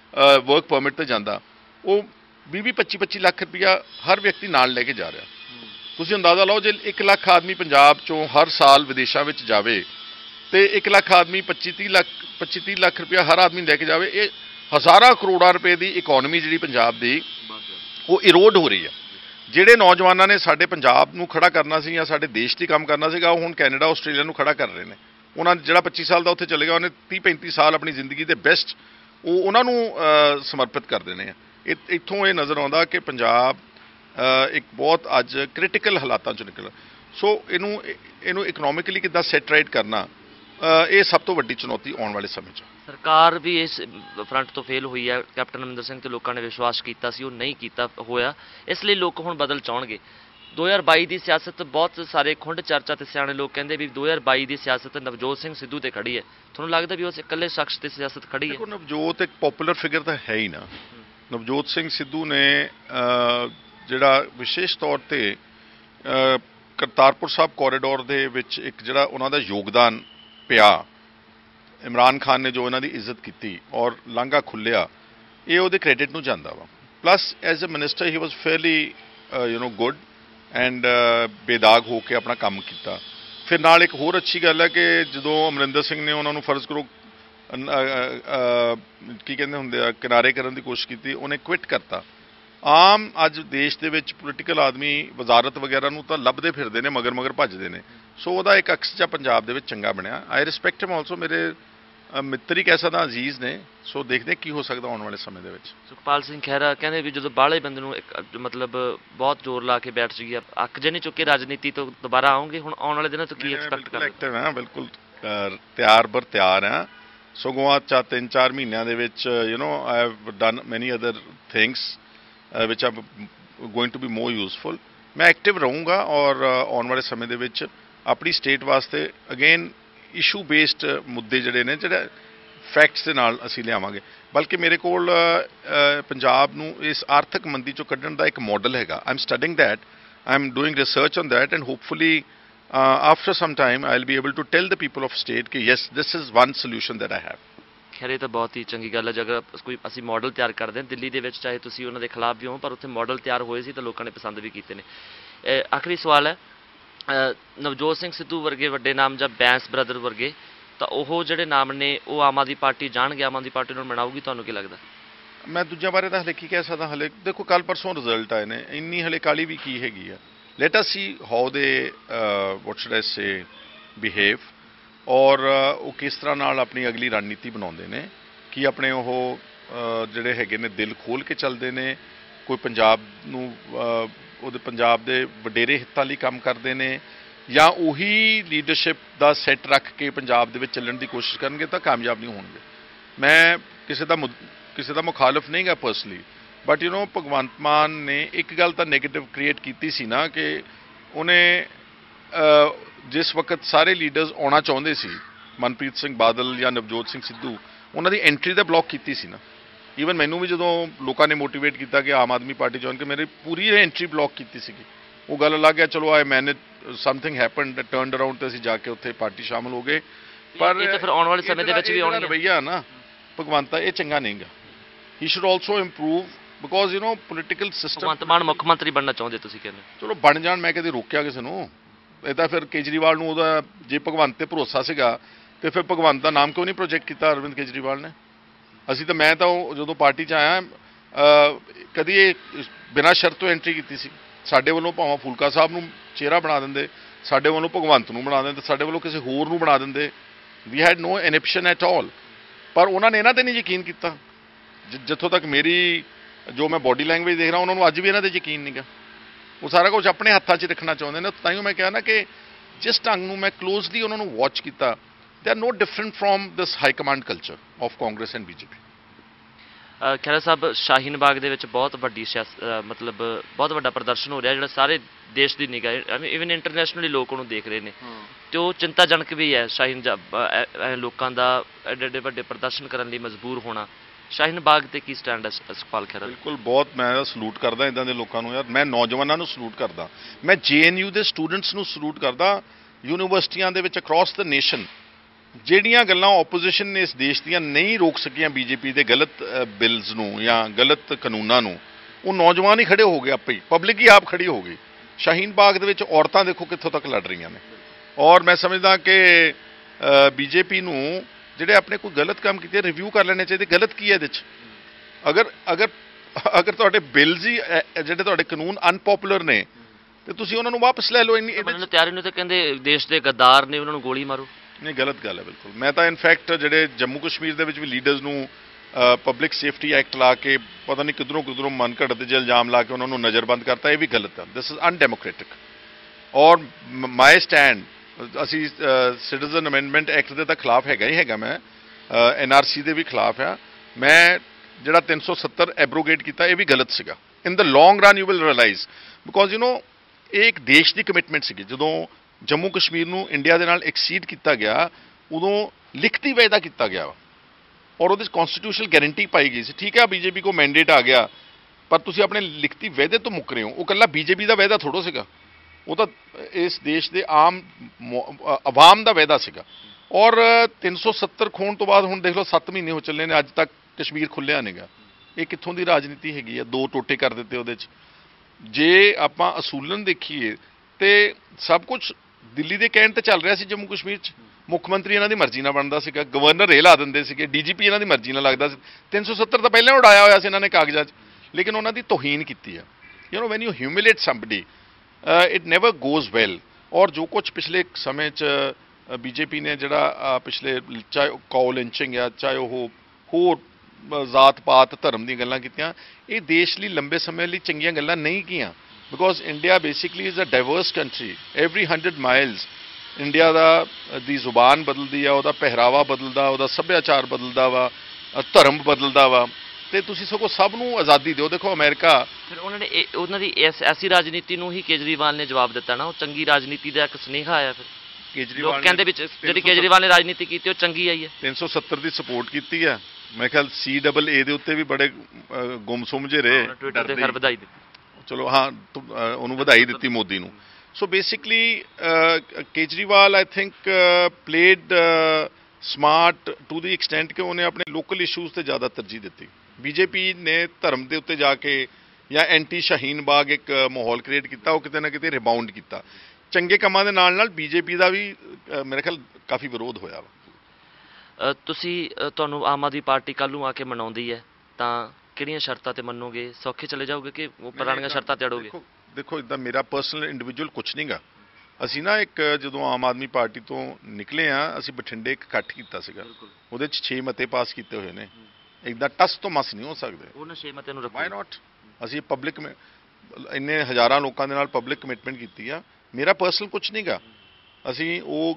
ਵਰਕ ਪਰਮਿਟ ਤੇ ਜਾਂਦਾ, ਉਹ 20-25 ਲੱਖ ਰੁਪਇਆ ਹਰ ਵਿਅਕਤੀ ਨਾਲ ਲੈ ਕੇ ਜਾ ਰਿਹਾ। ਤੁਸੀਂ ਅੰਦਾਜ਼ਾ ਲਾਓ, ਜੇ 1 ਲੱਖ ਆਦਮੀ ਪੰਜਾਬ 'ਚੋਂ ਹਰ ਸਾਲ ਵਿਦੇਸ਼ਾਂ ਵਿੱਚ ਜਾਵੇ ਤੇ 1 ਲੱਖ ਆਦਮੀ 25-30 ਲੱਖ ਰੁਪਇਆ ਹਰ ਆਦਮੀ ਲੈ ਕੇ ਜਾਵੇ, ਇਹ ਹਜ਼ਾਰਾਂ ਕਰੋੜਾਂ ਰੁਪਏ ਦੀ ਇਕੋਨਮੀ ਜਿਹੜੀ ਪੰਜਾਬ ਦੀ ਉਹ ਇਰੋਡ ਹੋ ਰਹੀ ਹੈ। ਜਿਹੜੇ ਨੌਜਵਾਨਾਂ ਨੇ ਸਾਡੇ ਪੰਜਾਬ ਨੂੰ ਖੜਾ ਕਰਨਾ ਸੀ ਜਾਂ ਸਾਡੇ ਦੇਸ਼ ਲਈ ਕੰਮ ਕਰਨਾ ਸੀਗਾ, ਉਹ ਹੁਣ ਕੈਨੇਡਾ, ਆਸਟ੍ਰੇਲੀਆ ਨੂੰ ਖੜਾ ਕਰ ਰਹੇ ਨੇ। ਉਹਨਾਂ ਜਿਹੜਾ 25 ਸਾਲ ਦਾ ਉੱਥੇ ਚਲੇਗਾ, ਉਹਨੇ 30-35 ਸਾਲ ਆਪਣੀ ਜ਼ਿੰਦਗੀ ਦੇ ਬੈਸਟ ਉਹਨਾਂ ਨੂੰ ਸਮਰਪਿਤ ਕਰ ਦੇਣੇ ਆ। ਇੱਥੋਂ ਇਹ ਨਜ਼ਰ ਆਉਂਦਾ ਕਿ ਪੰਜਾਬ ਇੱਕ ਬਹੁਤ ਅੱਜ ਕ੍ਰਿਟੀਕਲ ਹਾਲਾਤਾਂ 'ਚੋਂ ਨਿਕਲ। ਸੋ ਇਹਨੂੰ ਇਕਨੋਮਿਕਲੀ ਕਿੱਦਾਂ ਸੈਟ ਰਾਈਟ ਕਰਨਾ, ਇਹ ਸਭ ਤੋਂ ਵੱਡੀ ਚੁਣੌਤੀ ਆਉਣ ਵਾਲੇ ਸਮੇਂ 'ਚ। ਸਰਕਾਰ ਵੀ ਇਸ ਫਰੰਟ ਤੋਂ ਫੇਲ ਹੋਈ ਹੈ। ਕੈਪਟਨ ਅਮਰਿੰਦਰ ਸਿੰਘ ਤੇ ਲੋਕਾਂ ਨੇ ਵਿਸ਼ਵਾਸ ਕੀਤਾ ਸੀ, ਉਹ ਨਹੀਂ ਕੀਤਾ ਹੋਇਆ। ਇਸ ਲਈ ਲੋਕ ਹੁਣ ਬਦਲ ਚਾਹੁੰਣਗੇ। 2022 ਦੀ ਸਿਆਸਤ, ਬਹੁਤ ਸਾਰੇ ਖੁੰਡ ਚਰਚਾ ਤੇ ਸਿਆਣੇ ਲੋਕ ਕਹਿੰਦੇ ਵੀ 2022 ਦੀ ਸਿਆਸਤ ਨਵਜੋਤ ਸਿੰਘ ਸਿੱਧੂ ਤੇ ਖੜੀ ਹੈ। ਤੁਹਾਨੂੰ ਲੱਗਦਾ ਵੀ ਉਸ ਇਕੱਲੇ ਸ਼ਖਸ ਤੇ ਸਿਆਸਤ ਖੜੀ ਹੈ? ਦੇਖੋ, ਨਵਜੋਤ ਇੱਕ ਪੋਪੂਲਰ ਫਿਗਰ ਤਾਂ ਹੈ ਹੀ ਨਾ। ਨਵਜੋਤ ਸਿੰਘ ਸਿੱਧੂ ਨੇ ਜਿਹੜਾ ਵਿਸ਼ੇਸ਼ ਤੌਰ ਤੇ ਕਰਤਾਰਪੁਰ ਸਾਹਿਬ ਕੋਰੀਡੋਰ ਦੇ ਵਿੱਚ ਇੱਕ ਜਿਹੜਾ ਉਹਨਾਂ ਦਾ ਯੋਗਦਾਨ ਪਿਆ, ਇਮਰਾਨ ਖਾਨ ਨੇ ਜੋ ਇਹਨਾਂ ਦੀ ਇੱਜ਼ਤ ਕੀਤੀ ਔਰ ਲਾਂਘਾ ਖੁੱਲਿਆ, ਇਹ ਉਹਦੇ ਕ੍ਰੈਡਿਟ ਨੂੰ ਜਾਂਦਾ ਵਾ। Plus as a minister he was fairly good and ਬੇਦਾਗ ਹੋ ਕੇ ਆਪਣਾ ਕੰਮ ਕੀਤਾ। ਫਿਰ ਨਾਲ ਇੱਕ ਹੋਰ ਅੱਛੀ ਗੱਲ ਹੈ ਕਿ ਜਦੋਂ ਅਮਰਿੰਦਰ ਸਿੰਘ ਨੇ ਉਹਨਾਂ ਨੂੰ ਫਰਜ਼ ਕਰੋ ਕੀ ਕਹਿੰਦੇ ਹੁੰਦੇ ਆ ਕਿਨਾਰੇ ਕਰਨ ਦੀ ਕੋਸ਼ਿਸ਼ ਕੀਤੀ, ਉਹਨੇ ਕੁਇਟ ਕਰਤਾ। ਆਮ ਅੱਜ ਦੇਸ਼ ਦੇ ਵਿੱਚ ਪੋਲੀਟੀਕਲ ਆਦਮੀ ਵਜ਼ਾਰਤ ਵਗੈਰਾ ਨੂੰ ਤਾਂ ਲੱਭਦੇ ਫਿਰਦੇ ਨੇ, ਮਗਰ ਮਗਰ ਭੱਜਦੇ ਨੇ। ਸੋ ਉਹਦਾ ਇੱਕ ਅਕਸ ਜਿਹਾ ਪੰਜਾਬ ਦੇ ਵਿੱਚ ਚੰਗਾ ਬਣਿਆ। ਆਈ ਰਿਸਪੈਕਟ ਹਿਮ ਆਲਸੋ, ਮੇਰੇ ਮਿੱਤਰ ਹੀ ਕਹਿ ਸਕਦਾ, ਅਜ਼ੀਜ਼ ਨੇ। ਸੋ ਦੇਖਦੇ ਕੀ ਹੋ ਸਕਦਾ ਆਉਣ ਵਾਲੇ ਸਮੇਂ ਦੇ ਵਿੱਚ। ਸੁਖਪਾਲ ਸਿੰਘ ਖਹਿਰਾ ਕਹਿੰਦੇ ਵੀ ਜਦੋਂ ਬਾਹਲੇ ਬੰਦੇ ਨੂੰ ਮਤਲਬ ਬਹੁਤ ਜ਼ੋਰ ਲਾ ਕੇ ਬੈਠ ਗਈ, ਅੱਕ ਜੇ ਨਹੀਂ ਚੁੱਕੇ ਰਾਜਨੀਤੀ ਤੋਂ, ਦੁਬਾਰਾ ਆਉਂਗੇ ਹੁਣ ਆਉਣ ਵਾਲੇ ਦਿਨਾਂ ਤੋਂ ਕੀ ਐਕਸਪੈਕਟ ਕਰਦੇ? ਐਕਟਿਵ ਹਾਂ, ਬਿਲਕੁਲ ਤਿਆਰ ਬਰ ਤਿਆਰ ਹਾਂ। ਸਗੋਂ ਆ 3-4 ਮਹੀਨਿਆਂ ਦੇ ਵਿੱਚ I have done many other things which are going to be more useful. ਮੈਂ ਐਕਟਿਵ ਰਹੂੰਗਾ ਔਰ ਆਉਣ ਵਾਲੇ ਸਮੇਂ ਦੇ ਵਿੱਚ ਆਪਣੀ ਸਟੇਟ ਵਾਸਤੇ ਅਗੇਨ ਇਸ਼ੂ ਬੇਸਡ ਮੁੱਦੇ ਜਿਹੜੇ ਨੇ, ਜਿਹੜੇ ਫੈਕਟਸ ਦੇ ਨਾਲ ਅਸੀਂ ਲਿਆਵਾਂਗੇ। ਬਲਕਿ ਮੇਰੇ ਕੋਲ ਪੰਜਾਬ ਨੂੰ ਇਸ ਆਰਥਿਕ ਮੰਦੀ ਚੋਂ ਕੱਢਣ ਦਾ ਇੱਕ ਮਾਡਲ ਹੈਗਾ। I am studying that, I am doing research on that and hopefully after some time I'll be able to tell the people of state ਕਿ yes, this is one solution that I have। ਖੈਰ ਇਹ ਤਾਂ ਬਹੁਤ ਹੀ ਚੰਗੀ ਗੱਲ ਹੈ ਜੇਕਰ ਕੋਈ ਅਸੀਂ ਮਾਡਲ ਤਿਆਰ ਕਰਦੇ ਹਾਂ ਦਿੱਲੀ ਦੇ ਵਿੱਚ, ਚਾਹੇ ਤੁਸੀਂ ਉਹਨਾਂ ਦੇ ਖਿਲਾਫ ਵੀ ਹੋ, ਪਰ ਉੱਥੇ ਮਾਡਲ ਤਿਆਰ ਹੋਏ ਸੀ ਤਾਂ ਲੋਕਾਂ ਨੇ ਪਸੰਦ ਵੀ ਕੀਤੇ ਨੇ। ਆਖਰੀ ਸਵਾਲ ਹੈ, ਨਵਜੋਤ ਸਿੰਘ ਸਿੱਧੂ ਵਰਗੇ ਵੱਡੇ ਨਾਮ ਜਾਂ ਬੈਂਸ ਬ੍ਰਦਰ ਵਰਗੇ, ਤਾਂ ਉਹ ਜਿਹੜੇ ਨਾਮ ਨੇ ਉਹ ਆਮ ਆਦਮੀ ਪਾਰਟੀ ਜਾਣਗੇ, ਆਮ ਆਦਮੀ ਪਾਰਟੀ ਨੂੰ ਬਣਾਊਗੀ, ਤੁਹਾਨੂੰ ਕੀ ਲੱਗਦਾ? ਮੈਂ ਦੂਜਿਆਂ ਬਾਰੇ ਤਾਂ ਹਲੇ ਕੀ ਕਹਿ ਸਕਦਾ। ਹਲੇ ਦੇਖੋ ਕੱਲ੍ਹ ਪਰਸੋਂ ਰਿਜ਼ਲਟ ਆਏ ਨੇ, ਇੰਨੀ ਹਲੇ ਕਾਹਲੀ ਵੀ ਕੀ ਹੈਗੀ ਆ। Let us C how they what should I say behave, ਔਰ ਉਹ ਕਿਸ ਤਰ੍ਹਾਂ ਨਾਲ ਆਪਣੀ ਅਗਲੀ ਰਣਨੀਤੀ ਬਣਾਉਂਦੇ ਨੇ। ਕੀ ਆਪਣੇ ਉਹ ਜਿਹੜੇ ਹੈਗੇ ਨੇ ਦਿਲ ਖੋਲ੍ਹ ਕੇ ਚੱਲਦੇ ਨੇ, ਕੋਈ ਪੰਜਾਬ ਨੂੰ ਉਹਦੇ ਪੰਜਾਬ ਦੇ ਵਡੇਰੇ ਹਿੱਤਾਂ ਲਈ ਕੰਮ ਕਰਦੇ ਨੇ, ਜਾਂ ਉਹੀ ਲੀਡਰਸ਼ਿਪ ਦਾ ਸੈੱਟ ਰੱਖ ਕੇ ਪੰਜਾਬ ਦੇ ਵਿੱਚ ਚੱਲਣ ਦੀ ਕੋਸ਼ਿਸ਼ ਕਰਨਗੇ, ਤਾਂ ਕਾਮਯਾਬ ਨਹੀਂ ਹੋਣਗੇ। ਮੈਂ ਕਿਸੇ ਦਾ ਮੁਖਾਲਫ ਨਹੀਂ ਗਾ ਪਰਸਨਲੀ, ਬਟ ਭਗਵੰਤ ਮਾਨ ਨੇ ਇੱਕ ਗੱਲ ਤਾਂ ਨੈਗੇਟਿਵ ਕ੍ਰੀਏਟ ਕੀਤੀ ਸੀ ਨਾ, ਕਿ ਉਹਨੇ ਜਿਸ ਵਕਤ ਸਾਰੇ ਲੀਡਰਸ ਆਉਣਾ ਚਾਹੁੰਦੇ ਸੀ, ਮਨਪ੍ਰੀਤ ਸਿੰਘ ਬਾਦਲ ਜਾਂ ਨਵਜੋਤ ਸਿੰਘ ਸਿੱਧੂ, ਉਹਨਾਂ ਦੀ ਐਂਟਰੀ ਤਾਂ ਬਲੌਕ ਕੀਤੀ ਸੀ ਨਾ। ਈਵਨ ਮੈਨੂੰ ਵੀ ਜਦੋਂ ਲੋਕਾਂ ਨੇ ਮੋਟੀਵੇਟ ਕੀਤਾ ਕਿ ਆਮ ਆਦਮੀ ਪਾਰਟੀ ਜੁਆਇਨ, ਕਿ ਮੇਰੀ ਪੂਰੀ ਐਂਟਰੀ ਬਲੌਕ ਕੀਤੀ ਸੀਗੀ। ਉਹ ਗੱਲ ਅਲੱਗ ਹੈ, ਚਲੋ I manage something happened turned around, ਤੇ ਅਸੀਂ ਜਾ ਕੇ ਉੱਥੇ ਪਾਰਟੀ ਸ਼ਾਮਲ ਹੋ ਗਏ। ਪਰ ਇਹ ਤਾਂ ਫਿਰ ਆਉਣ ਵਾਲੇ ਸਮੇਂ ਦੇ ਵਿੱਚ ਵੀ ਆਉਣੀ ਹੈ ਰਵੱਈਆ ਨਾ ਭਗਵੰਤ ਦਾ, ਇਹ ਚੰਗਾ ਨਹੀਂ ਗਾ। He should also improve because political system. Bhagwant Mann ਮੁੱਖ ਮੰਤਰੀ ਬਣਨਾ ਚਾਹੁੰਦੇ ਤੁਸੀਂ ਕਹਿੰਦੇ? ਚਲੋ ਬਣ ਜਾਣ, ਮੈਂ ਕਦੇ ਰੋਕਿਆ ਕਿਸੇ ਨੂੰ। ਇਹ ਤਾਂ ਫਿਰ ਕੇਜਰੀਵਾਲ ਨੂੰ ਉਹਦਾ ਜੇ ਭਗਵੰਤ ਤੇ ਭਰੋਸਾ ਸੀਗਾ ਤੇ ਫਿਰ ਭਗਵੰਤ ਦਾ ਨਾਮ ਕਿਉਂ ਨਹੀਂ ਪ੍ਰੋਜੈਕਟ ਕੀਤਾ ਅਰਵਿੰਦ ਕੇਜਰੀਵਾਲ ਨੇ? ਮੈਂ ਤਾਂ ਜਦੋਂ ਪਾਰਟੀ 'ਚ ਆਇਆ ਕਦੀ ਇਹ ਬਿਨਾਂ ਸ਼ਰਤ ਤੋਂ ਐਂਟਰੀ ਕੀਤੀ ਸੀ। ਸਾਡੇ ਵੱਲੋਂ ਭਾਵੇਂ ਫੂਲਕਾ ਸਾਹਿਬ ਨੂੰ ਚਿਹਰਾ ਬਣਾ ਦਿੰਦੇ, ਸਾਡੇ ਵੱਲੋਂ ਭਗਵੰਤ ਨੂੰ ਬਣਾ ਦਿੰਦੇ, ਸਾਡੇ ਵੱਲੋਂ ਕਿਸੇ ਹੋਰ ਨੂੰ ਬਣਾ ਦਿੰਦੇ। We had no inhibition at all. ਪਰ ਉਹਨਾਂ ਨੇ ਇਹਨਾਂ 'ਤੇ ਨਹੀਂ ਯਕੀਨ ਕੀਤਾ। ਜਿੱਥੋਂ ਤੱਕ ਮੇਰੀ ਜੋ ਮੈਂ ਬੋਡੀ ਲੈਂਗੁਏਜ ਦੇਖ ਰਿਹਾ, ਉਹਨਾਂ ਨੂੰ ਅੱਜ ਵੀ ਇਹਨਾਂ 'ਤੇ ਯਕੀਨ ਨਹੀਂ ਗਾ। ਉਹ ਸਾਰਾ ਕੁਝ ਆਪਣੇ ਹੱਥਾਂ 'ਚ ਰੱਖਣਾ ਚਾਹੁੰਦੇ ਨੇ। ਤਾਂ ਹੀ ਮੈਂ ਕਿਹਾ ਨਾ ਕਿ ਜਿਸ ਢੰਗ ਨੂੰ ਮੈਂ ਕਲੋਜ਼ਲੀ ਉਹਨਾਂ ਨੂੰ ਵਾਚ ਕੀਤਾ, they are no different from this high command culture of Congress and BJP. Khaira ਸਾਹਿਬ, ਸ਼ਾਹੀਨ ਬਾਗ ਦੇ ਵਿੱਚ ਬਹੁਤ ਵੱਡੀ ਮਤਲਬ ਬਹੁਤ ਵੱਡਾ ਪ੍ਰਦਰਸ਼ਨ ਹੋ ਰਿਹਾ, ਜਿਹੜਾ ਸਾਰੇ ਦੇਸ਼ ਦੀ ਨਿਗਾਹ, ਈਵਨ ਇੰਟਰਨੈਸ਼ਨਲੀ ਲੋਕ ਉਹਨੂੰ ਦੇਖ ਰਹੇ ਨੇ, ਅਤੇ ਉਹ ਚਿੰਤਾਜਨਕ ਵੀ ਹੈ। ਸ਼ਾਹੀਨ ਲੋਕਾਂ ਦਾ ਐਡੇ ਐਡੇ ਵੱਡੇ ਪ੍ਰਦਰਸ਼ਨ ਕਰਨ ਲਈ ਮਜਬੂਰ ਹੋਣਾ। ਸ਼ਾਹੀਨ ਬਾਗ 'ਤੇ ਕੀ ਸਟੈਂਡ ਹੈ ਸੁਖਪਾਲ ਖਹਿਰਾ? ਬਿਲਕੁਲ, ਬਹੁਤ ਮੈਂ ਸਲੂਟ ਕਰਦਾ ਇੱਦਾਂ ਦੇ ਲੋਕਾਂ ਨੂੰ ਯਾਰ। ਮੈਂ ਨੌਜਵਾਨਾਂ ਨੂੰ ਸਲੂਟ ਕਰਦਾ, ਮੈਂ JNU ਦੇ ਸਟੂਡੈਂਟਸ ਨੂੰ ਸਲੂਟ ਕਰਦਾ। ਯੂਨੀਵਰਸਿਟੀਆਂ ਦੇ ਵਿੱਚ ਅਕਰੋਸ ਦ ਨੇਸ਼ਨ ਜਿਹੜੀਆਂ ਗੱਲਾਂ ਓਪੋਜੀਸ਼ਨ ਨੇ ਇਸ ਦੇਸ਼ ਦੀਆਂ ਨਹੀਂ ਰੋਕ ਸਕੀਆਂ ਬੀਜੇਪੀ ਦੇ ਗਲਤ ਬਿੱਲਸ ਨੂੰ ਜਾਂ ਗਲਤ ਕਾਨੂੰਨਾਂ ਨੂੰ, ਉਹ ਨੌਜਵਾਨ ਹੀ ਖੜੇ ਹੋ ਗਏ, ਆਪੇ ਹੀ ਪਬਲਿਕ ਹੀ ਆਪ ਖੜੀ ਹੋ ਗਈ। ਸ਼ਾਹੀਨ ਬਾਗ ਦੇ ਵਿੱਚ ਔਰਤਾਂ ਦੇਖੋ ਕਿੱਥੋਂ ਤੱਕ ਲੜ ਰਹੀਆਂ ਨੇ। ਔਰ ਮੈਂ ਸਮਝਦਾ ਕਿ ਬੀਜੇਪੀ ਨੂੰ ਜਿਹੜੇ ਆਪਣੇ ਕੋਈ ਗਲਤ ਕੰਮ ਕੀਤੇ ਰਿਵਿਊ ਕਰ ਲੈਣੇ ਚਾਹੀਦੇ। ਗਲਤ ਕੀ ਹੈ ਇਹਦੇ 'ਚ? ਅਗਰ ਤੁਹਾਡੇ ਬਿੱਲਸ ਹੀ ਜਿਹੜੇ ਤੁਹਾਡੇ ਕਾਨੂੰਨ ਅਨਪੋਪੂਲਰ ਨੇ, ਤੇ ਤੁਸੀਂ ਉਹਨਾਂ ਨੂੰ ਵਾਪਸ ਲੈ ਲਓ। ਤਿਆਰੀ ਨੂੰ ਤਾਂ ਕਹਿੰਦੇ ਦੇਸ਼ ਦੇ ਗੱਦਾਰ ਨੇ, ਉਹਨਾਂ ਨੂੰ ਗੋਲੀ ਮਾਰੋ। ਨਹੀਂ, ਗਲਤ ਗੱਲ ਹੈ ਬਿਲਕੁਲ। ਮੈਂ ਤਾਂ ਇਨਫੈਕਟ ਜਿਹੜੇ ਜੰਮੂ ਕਸ਼ਮੀਰ ਦੇ ਵਿੱਚ ਵੀ ਲੀਡਰਸ ਨੂੰ ਪਬਲਿਕ ਸੇਫਟੀ ਐਕਟ ਲਾ ਕੇ ਪਤਾ ਨਹੀਂ ਕਿੱਧਰੋਂ ਮਨ ਘੜਤ ਦੇ ਇਲਜ਼ਾਮ ਲਾ ਕੇ ਉਹਨਾਂ ਨੂੰ ਨਜ਼ਰਬੰਦ ਕਰਤਾ, ਇਹ ਵੀ ਗਲਤ ਹੈ। This is undemocratic. ਔਰ ਮਾਈ ਸਟੈਂਡ, ਅਸੀਂ ਸਿਟੀਜ਼ਨ ਅਮੈਂਡਮੈਂਟ ਐਕਟ ਦੇ ਤਾਂ ਖਿਲਾਫ ਹੈਗਾ ਹੀ ਹੈਗਾ, ਮੈਂ NRC ਦੇ ਵੀ ਖਿਲਾਫ ਆ। ਮੈਂ ਜਿਹੜਾ 370 ਐਬਰੋਗੇਟ ਕੀਤਾ, ਇਹ ਵੀ ਗਲਤ ਸੀਗਾ। In the long run you will realise, because ਇਹ ਇੱਕ ਦੇਸ਼ ਦੀ ਕਮਿਟਮੈਂਟ ਸੀਗੀ। ਜਦੋਂ ਜੰਮੂ ਕਸ਼ਮੀਰ ਨੂੰ ਇੰਡੀਆ ਦੇ ਨਾਲ ਐਕਸੀਡ ਕੀਤਾ ਗਿਆ, ਉਦੋਂ ਲਿਖਤੀ ਵਾਅਦਾ ਕੀਤਾ ਗਿਆ ਔਰ ਉਹਦੇ 'ਚ ਕੌਨਸਟੀਟਿਊਸ਼ਨਲ ਗਾਰੰਟੀ ਪਾਈ ਗਈ ਸੀ। ਠੀਕ ਹੈ, ਬੀਜੇਪੀ ਕੋ ਮੈਂਡੇਟ ਆ ਗਿਆ, ਪਰ ਤੁਸੀਂ ਆਪਣੇ ਲਿਖਤੀ ਵਾਅਦੇ ਤੋਂ ਮੁੱਕ ਰਹੇ ਹੋ। ਉਹ ਇਕੱਲਾ ਬੀਜੇਪੀ ਦਾ ਵਾਅਦਾ ਥੋੜ੍ਹਾ ਸੀਗਾ, ਉਹ ਤਾਂ ਇਸ ਦੇਸ਼ ਦੇ ਆਮ ਆਵਾਮ ਦਾ ਵਾਅਦਾ ਸੀਗਾ। ਔਰ 370 ਖੋਣ ਤੋਂ ਬਾਅਦ ਹੁਣ ਦੇਖ ਲਓ 7 ਮਹੀਨੇ ਹੋ ਚੱਲੇ ਨੇ, ਅੱਜ ਤੱਕ ਕਸ਼ਮੀਰ ਖੁੱਲਿਆ ਨਹੀਂਗਾ। ਇਹ ਕਿੱਥੋਂ ਦੀ ਰਾਜਨੀਤੀ ਹੈਗੀ ਆ? 2 ਟੋਟੇ ਕਰ ਦਿੱਤੇ ਉਹਦੇ 'ਚ। ਜੇ ਆਪਾਂ ਅਸੂਲਨ ਦੇਖੀਏ ਤੇ ਸਭ ਕੁਝ ਦਿੱਲੀ ਦੇ ਕਹਿਣ ਤੇ ਚੱਲ ਰਿਹਾ ਸੀ। ਜੰਮੂ ਕਸ਼ਮੀਰ 'ਚ ਮੁੱਖ ਮੰਤਰੀ ਇਹਨਾਂ ਦੀ ਮਰਜ਼ੀ ਨਾਲ ਬਣਦਾ ਸੀਗਾ, ਗਵਰਨਰ ਇਹ ਲਾ ਦਿੰਦੇ ਸੀਗੇ, ਡੀਜੀਪੀ ਇਹਨਾਂ ਦੀ ਮਰਜ਼ੀ ਨਾਲ ਲੱਗਦਾ ਸੀ। 370 ਤਾਂ ਪਹਿਲਾਂ ਉਡਾਇਆ ਹੋਇਆ ਸੀ ਇਹਨਾਂ ਨੇ ਕਾਗਜ਼ਾਂ 'ਚ, ਲੇਕਿਨ ਉਹਨਾਂ ਦੀ ਤੋਹੀਨ ਕੀਤੀ ਆ। When you humiliate somebody it never goes well. ਔਰ ਜੋ ਕੁਝ ਪਿਛਲੇ ਸਮੇਂ 'ਚ ਬੀਜੇਪੀ ਨੇ ਜਿਹੜਾ ਪਿਛਲੇ ਚਾਹੇ ਕਾਲ ਲਿੰਚਿੰਗ ਆ, ਚਾਹੇ ਉਹ ਹੋਰ ਜ਼ਾਤ ਪਾਤ ਧਰਮ ਦੀਆਂ ਗੱਲਾਂ ਕੀਤੀਆਂ, ਇਹ ਦੇਸ਼ ਲਈ ਲੰਬੇ ਸਮੇਂ ਲਈ ਚੰਗੀਆਂ ਗੱਲਾਂ ਨਹੀਂ ਕੀਆਂ। Because India basically is a diverse country. Every 100 miles India ਦੀ ਜ਼ੁਬਾਨ ਬਦਲਦੀ ਆ, ਉਹਦਾ ਪਹਿਰਾਵਾ ਬਦਲਦਾ, ਉਹਦਾ ਸੱਭਿਆਚਾਰ ਬਦਲਦਾ ਵਾ, ਧਰਮ ਬਦਲਦਾ ਵਾ। ਤੇ ਤੁਸੀਂ ਸਗੋਂ ਸਭ ਨੂੰ ਆਜ਼ਾਦੀ ਦਿਓ। ਦੇਖੋ ਅਮਰੀਕਾ, ਫਿਰ ਉਹਨਾਂ ਦੀ ਐਸੀ ਰਾਜਨੀਤੀ ਨੂੰ ਹੀ ਕੇਜਰੀਵਾਲ ਨੇ ਜਵਾਬ ਦਿੱਤਾ ਨਾ, ਉਹ ਚੰਗੀ ਰਾਜਨੀਤੀ ਦਾ ਇੱਕ ਸੁਨੇਹਾ ਆਇਆ। ਫਿਰ ਕੇਜਰੀਵਾਲ ਕਹਿੰਦੇ ਵਿੱਚ ਜਿਹੜੀ ਕੇਜਰੀਵਾਲ ਨੇ ਰਾਜਨੀਤੀ ਕੀਤੀ ਉਹ ਚੰਗੀ ਆਈ ਹੈ। 370 ਦੀ ਸਪੋਰਟ ਕੀਤੀ ਆ। ਮੈਂ ਖਿਆਲ CAA ਦੇ ਉੱਤੇ ਵੀ ਬੜੇ ਗੁੰਮਸੁੰਮ ਜਿਹੇ ਰਹੇ, ਟਵਿੱਟਰ ਤੇ ਫਿਰ ਵਧਾਈ ਦਿੱਤੀ। ਚਲੋ ਹਾਂ, ਉਹਨੂੰ ਵਧਾਈ ਦਿੱਤੀ ਮੋਦੀ ਨੂੰ। So basically Kejriwal I think played smart to the extent ਕਿ ਉਹਨੇ ਆਪਣੇ ਲੋਕਲ ਇਸ਼ੂਜ਼ ਤੇ ਜ਼ਿਆਦਾ ਤਰਜੀਹ ਦਿੱਤੀ। ਬੀਜੇਪੀ ਨੇ ਧਰਮ ਦੇ ਉੱਤੇ ਜਾ ਕੇ ਜਾਂ ਐਂਟੀ ਸ਼ਾਹੀਨ ਬਾਗ ਇੱਕ ਮਾਹੌਲ ਕ੍ਰੀਏਟ ਕੀਤਾ, ਉਹ ਕਿਤੇ ਨਾ ਕਿਤੇ ਰਿਬਾਊਂਡ ਕੀਤਾ। ਚੰਗੇ ਕੰਮਾਂ ਦੇ ਨਾਲ ਨਾਲ ਬੀਜੇਪੀ ਦਾ ਵੀ ਮੇਰੇ ਖਿਆਲ ਕਾਫੀ ਵਿਰੋਧ ਹੋਇਆ ਵਾ। ਤੁਹਾਨੂੰ ਆਮ ਆਦਮੀ ਪਾਰਟੀ ਕੱਲ੍ਹ ਨੂੰ ਆ ਕੇ ਮਨਾਉਂਦੀ ਹੈ ਤਾਂ ਕਿਹੜੀਆਂ ਸ਼ਰਤਾਂ ਤੇ ਮੰਨੋਗੇ? ਸੌਖੇ ਚਲੇ ਜਾਓਗੇ ਕਿ ਪੁਰਾਣੀਆਂ ਸ਼ਰਤਾਂ ਤੇ ਅੜੋਗੇ? ਦੇਖੋ ਇੱਦਾਂ ਮੇਰਾ ਪਰਸਨਲ ਇੰਡੀਵਿਜੂਅਲ ਕੁਛ ਨਹੀਂ ਗਾ। ਅਸੀਂ ਨਾ ਇੱਕ ਜਦੋਂ ਆਮ ਆਦਮੀ ਪਾਰਟੀ ਤੋਂ ਨਿਕਲੇ ਆ, ਅਸੀਂ ਬਠਿੰਡੇ ਇੱਕ ਇਕੱਠ ਕੀਤਾ ਸੀਗਾ, ਉਹਦੇ 'ਚ 6 ਮਤੇ ਪਾਸ ਕੀਤੇ ਹੋਏ ਨੇ। ਇੱਦਾਂ ਟਸ ਤੋਂ ਮਸ ਨਹੀਂ ਹੋ ਸਕਦੇ। ਉਹਨਾਂ 6 ਮਤੇ ਨੂੰ ਰੱਖੋ। Why not? ਅਸੀਂ ਪਬਲਿਕ ਇੰਨੇ ਹਜ਼ਾਰਾਂ ਲੋਕਾਂ ਦੇ ਨਾਲ ਪਬਲਿਕ ਕਮਿਟਮੈਂਟ ਕੀਤੀ ਆ। ਮੇਰਾ ਪਰਸਨਲ ਕੁਛ ਨਹੀਂ ਗਾ। ਅਸੀਂ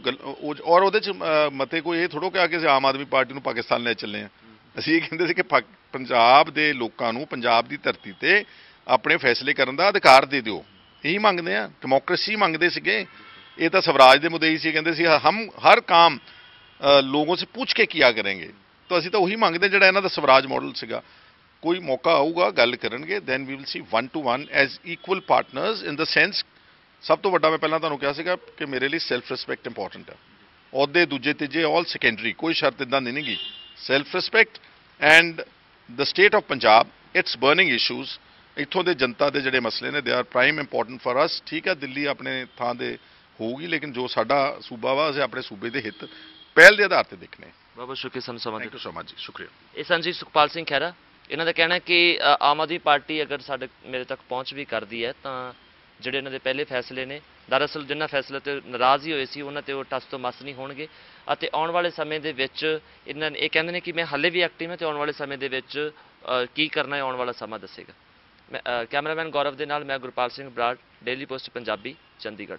ਔਰ ਉਹਦੇ 'ਚ ਮਤੇ ਕੋਈ ਇਹ ਥੋੜ੍ਹਾ ਕਿ ਆ ਕੇ ਅਸੀਂ ਆਮ ਆਦਮੀ ਪਾਰਟੀ ਨੂੰ ਪਾਕਿਸਤਾਨ ਲੈ ਚੱਲੇ ਆ। ਅਸੀਂ ਇਹ ਕਹਿੰਦੇ ਸੀ ਕਿ ਪੰਜਾਬ ਦੇ ਲੋਕਾਂ ਨੂੰ ਪੰਜਾਬ ਦੀ ਧਰਤੀ ਤੇ ਆਪਣੇ ਫੈਸਲੇ ਕਰਨ ਦਾ ਅਧਿਕਾਰ ਦੇ ਦਿਓ। ਇਹੀ ਮੰਗਦੇ ਆ, ਡੈਮੋਕ੍ਰੇਸੀ ਮੰਗਦੇ ਸੀਗੇ। ਇਹ ਤਾਂ ਸਵਰਾਜ ਦੇ ਮੁੱਦੇ ਹੀ ਸੀ, ਕਹਿੰਦੇ ਸੀ ਹਮ ਹਰ ਕੰਮ ਲੋਗੋਂ ਸੇ ਪੁੱਛ ਕੇ ਕੀਆ ਕਰਾਂਗੇ। ਤਾਂ ਅਸੀਂ ਤਾਂ ਉਹੀ ਮੰਗਦੇ ਜਿਹੜਾ ਇਹਨਾਂ ਦਾ ਸਵਰਾਜ ਮਾਡਲ ਸੀਗਾ। ਕੋਈ ਮੌਕਾ ਆਊਗਾ ਗੱਲ ਕਰਨਗੇ, then we will see 1 to 1 as equal partners in the sense. ਸਭ ਤੋਂ ਵੱਡਾ ਮੈਂ ਪਹਿਲਾਂ ਤੁਹਾਨੂੰ ਕਿਹਾ ਸੀਗਾ ਕਿ ਮੇਰੇ ਲਈ ਸੈਲਫ ਰਿਸਪੈਕਟ ਇੰਪੋਰਟੈਂਟ ਹੈ। ਅਹੁਦੇ ਦੂਜੇ ਤੀਜੇ ਆਲ ਸੈਕੰਡਰੀ, ਕੋਈ ਸ਼ਰਤ ਇੱਦਾਂ ਦੀ ਨਹੀਂ ਗੀ। Self respect and the state of Punjab, it's burning issues. ਇੱਥੋਂ ਦੇ ਜਨਤਾ ਦੇ ਜਿਹੜੇ ਮਸਲੇ ਨੇ ਦੇ are prime important for us. ਠੀਕ ਹੈ, ਦਿੱਲੀ ਆਪਣੇ ਥਾਂ ਦੇ ਹੋਊਗੀ, ਲੇਕਿਨ ਜੋ ਸਾਡਾ ਸੂਬਾ ਵਾ ਅਸੀਂ ਆਪਣੇ ਸੂਬੇ ਦੇ ਹਿੱਤ ਪਹਿਲ ਦੇ ਆਧਾਰ ਤੇ ਦੇਖਣੇ। ਬਹੁਤ ਸ਼ੁਕਰੀਆ ਸਾਨੂੰ ਸਮਾਂ ਥੈਂਕ ਯੂ ਸੋ ਮਚ ਜੀ, ਸ਼ੁਕਰੀਆ। ਇਹ ਸਨ ਜੀ ਸੁਖਪਾਲ ਸਿੰਘ ਖਹਿਰਾ। ਇਹਨਾਂ ਦਾ ਕਹਿਣਾ ਕਿ ਆਮ ਆਦਮੀ ਪਾਰਟੀ ਅਗਰ ਮੇਰੇ ਤੱਕ ਪਹੁੰਚ ਵੀ ਕਰਦੀ ਹੈ ਤਾਂ ਜਿਹੜੇ ਇਹਨਾਂ ਦੇ ਪਹਿਲੇ ਫੈਸਲੇ ਨੇ, ਦਰਅਸਲ ਜਿਨ੍ਹਾਂ ਫੈਸਲੇ 'ਤੇ ਨਾਰਾਜ਼ ਹੀ ਹੋਏ ਸੀ ਉਹਨਾਂ 'ਤੇ ਉਹ ਟਸ ਤੋਂ ਮਸ ਨਹੀਂ ਹੋਣਗੇ। ਅਤੇ ਆਉਣ ਵਾਲੇ ਸਮੇਂ ਦੇ ਵਿੱਚ ਇਹ ਕਹਿੰਦੇ ਨੇ ਕਿ ਮੈਂ ਹਾਲੇ ਵੀ ਐਕਟਿਵ ਹਾਂ ਅਤੇ ਆਉਣ ਵਾਲੇ ਸਮੇਂ ਦੇ ਵਿੱਚ ਕੀ ਕਰਨਾ ਹੈ ਆਉਣ ਵਾਲਾ ਸਮਾਂ ਦੱਸੇਗਾ। ਮੈਂ ਕੈਮਰਾਮੈਨ ਗੌਰਵ ਦੇ ਨਾਲ ਮੈਂ ਗੁਰਪਾਲ ਸਿੰਘ ਬਰਾੜ, ਡੇਲੀ ਪੋਸਟ ਪੰਜਾਬੀ, ਚੰਡੀਗੜ੍ਹ।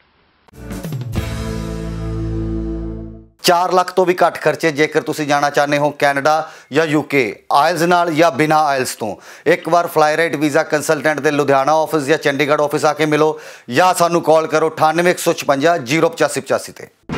4 ਲੱਖ ਤੋਂ ਵੀ ਘੱਟ ਖਰਚੇ ਜੇਕਰ ਤੁਸੀਂ ਜਾਣਾ ਚਾਹੁੰਦੇ ਹੋ ਕੈਨੇਡਾ ਜਾਂ UK, ਆਇਲਸ ਨਾਲ ਜਾਂ ਬਿਨਾਂ ਆਇਲਸ ਤੋਂ। ਇੱਕ ਵਾਰ ਫਲਾਈਰਾਈਟ ਵੀਜ਼ਾ ਕੰਸਲਟੈਂਟ ਦੇ ਲੁਧਿਆਣਾ ਆਫਿਸ ਜਾਂ ਚੰਡੀਗੜ੍ਹ ਆਫਿਸ ਆ ਕੇ ਮਿਲੋ ਜਾਂ ਸਾਨੂੰ ਕਾਲ ਕਰੋ 98 156 085 85 ਤੇ।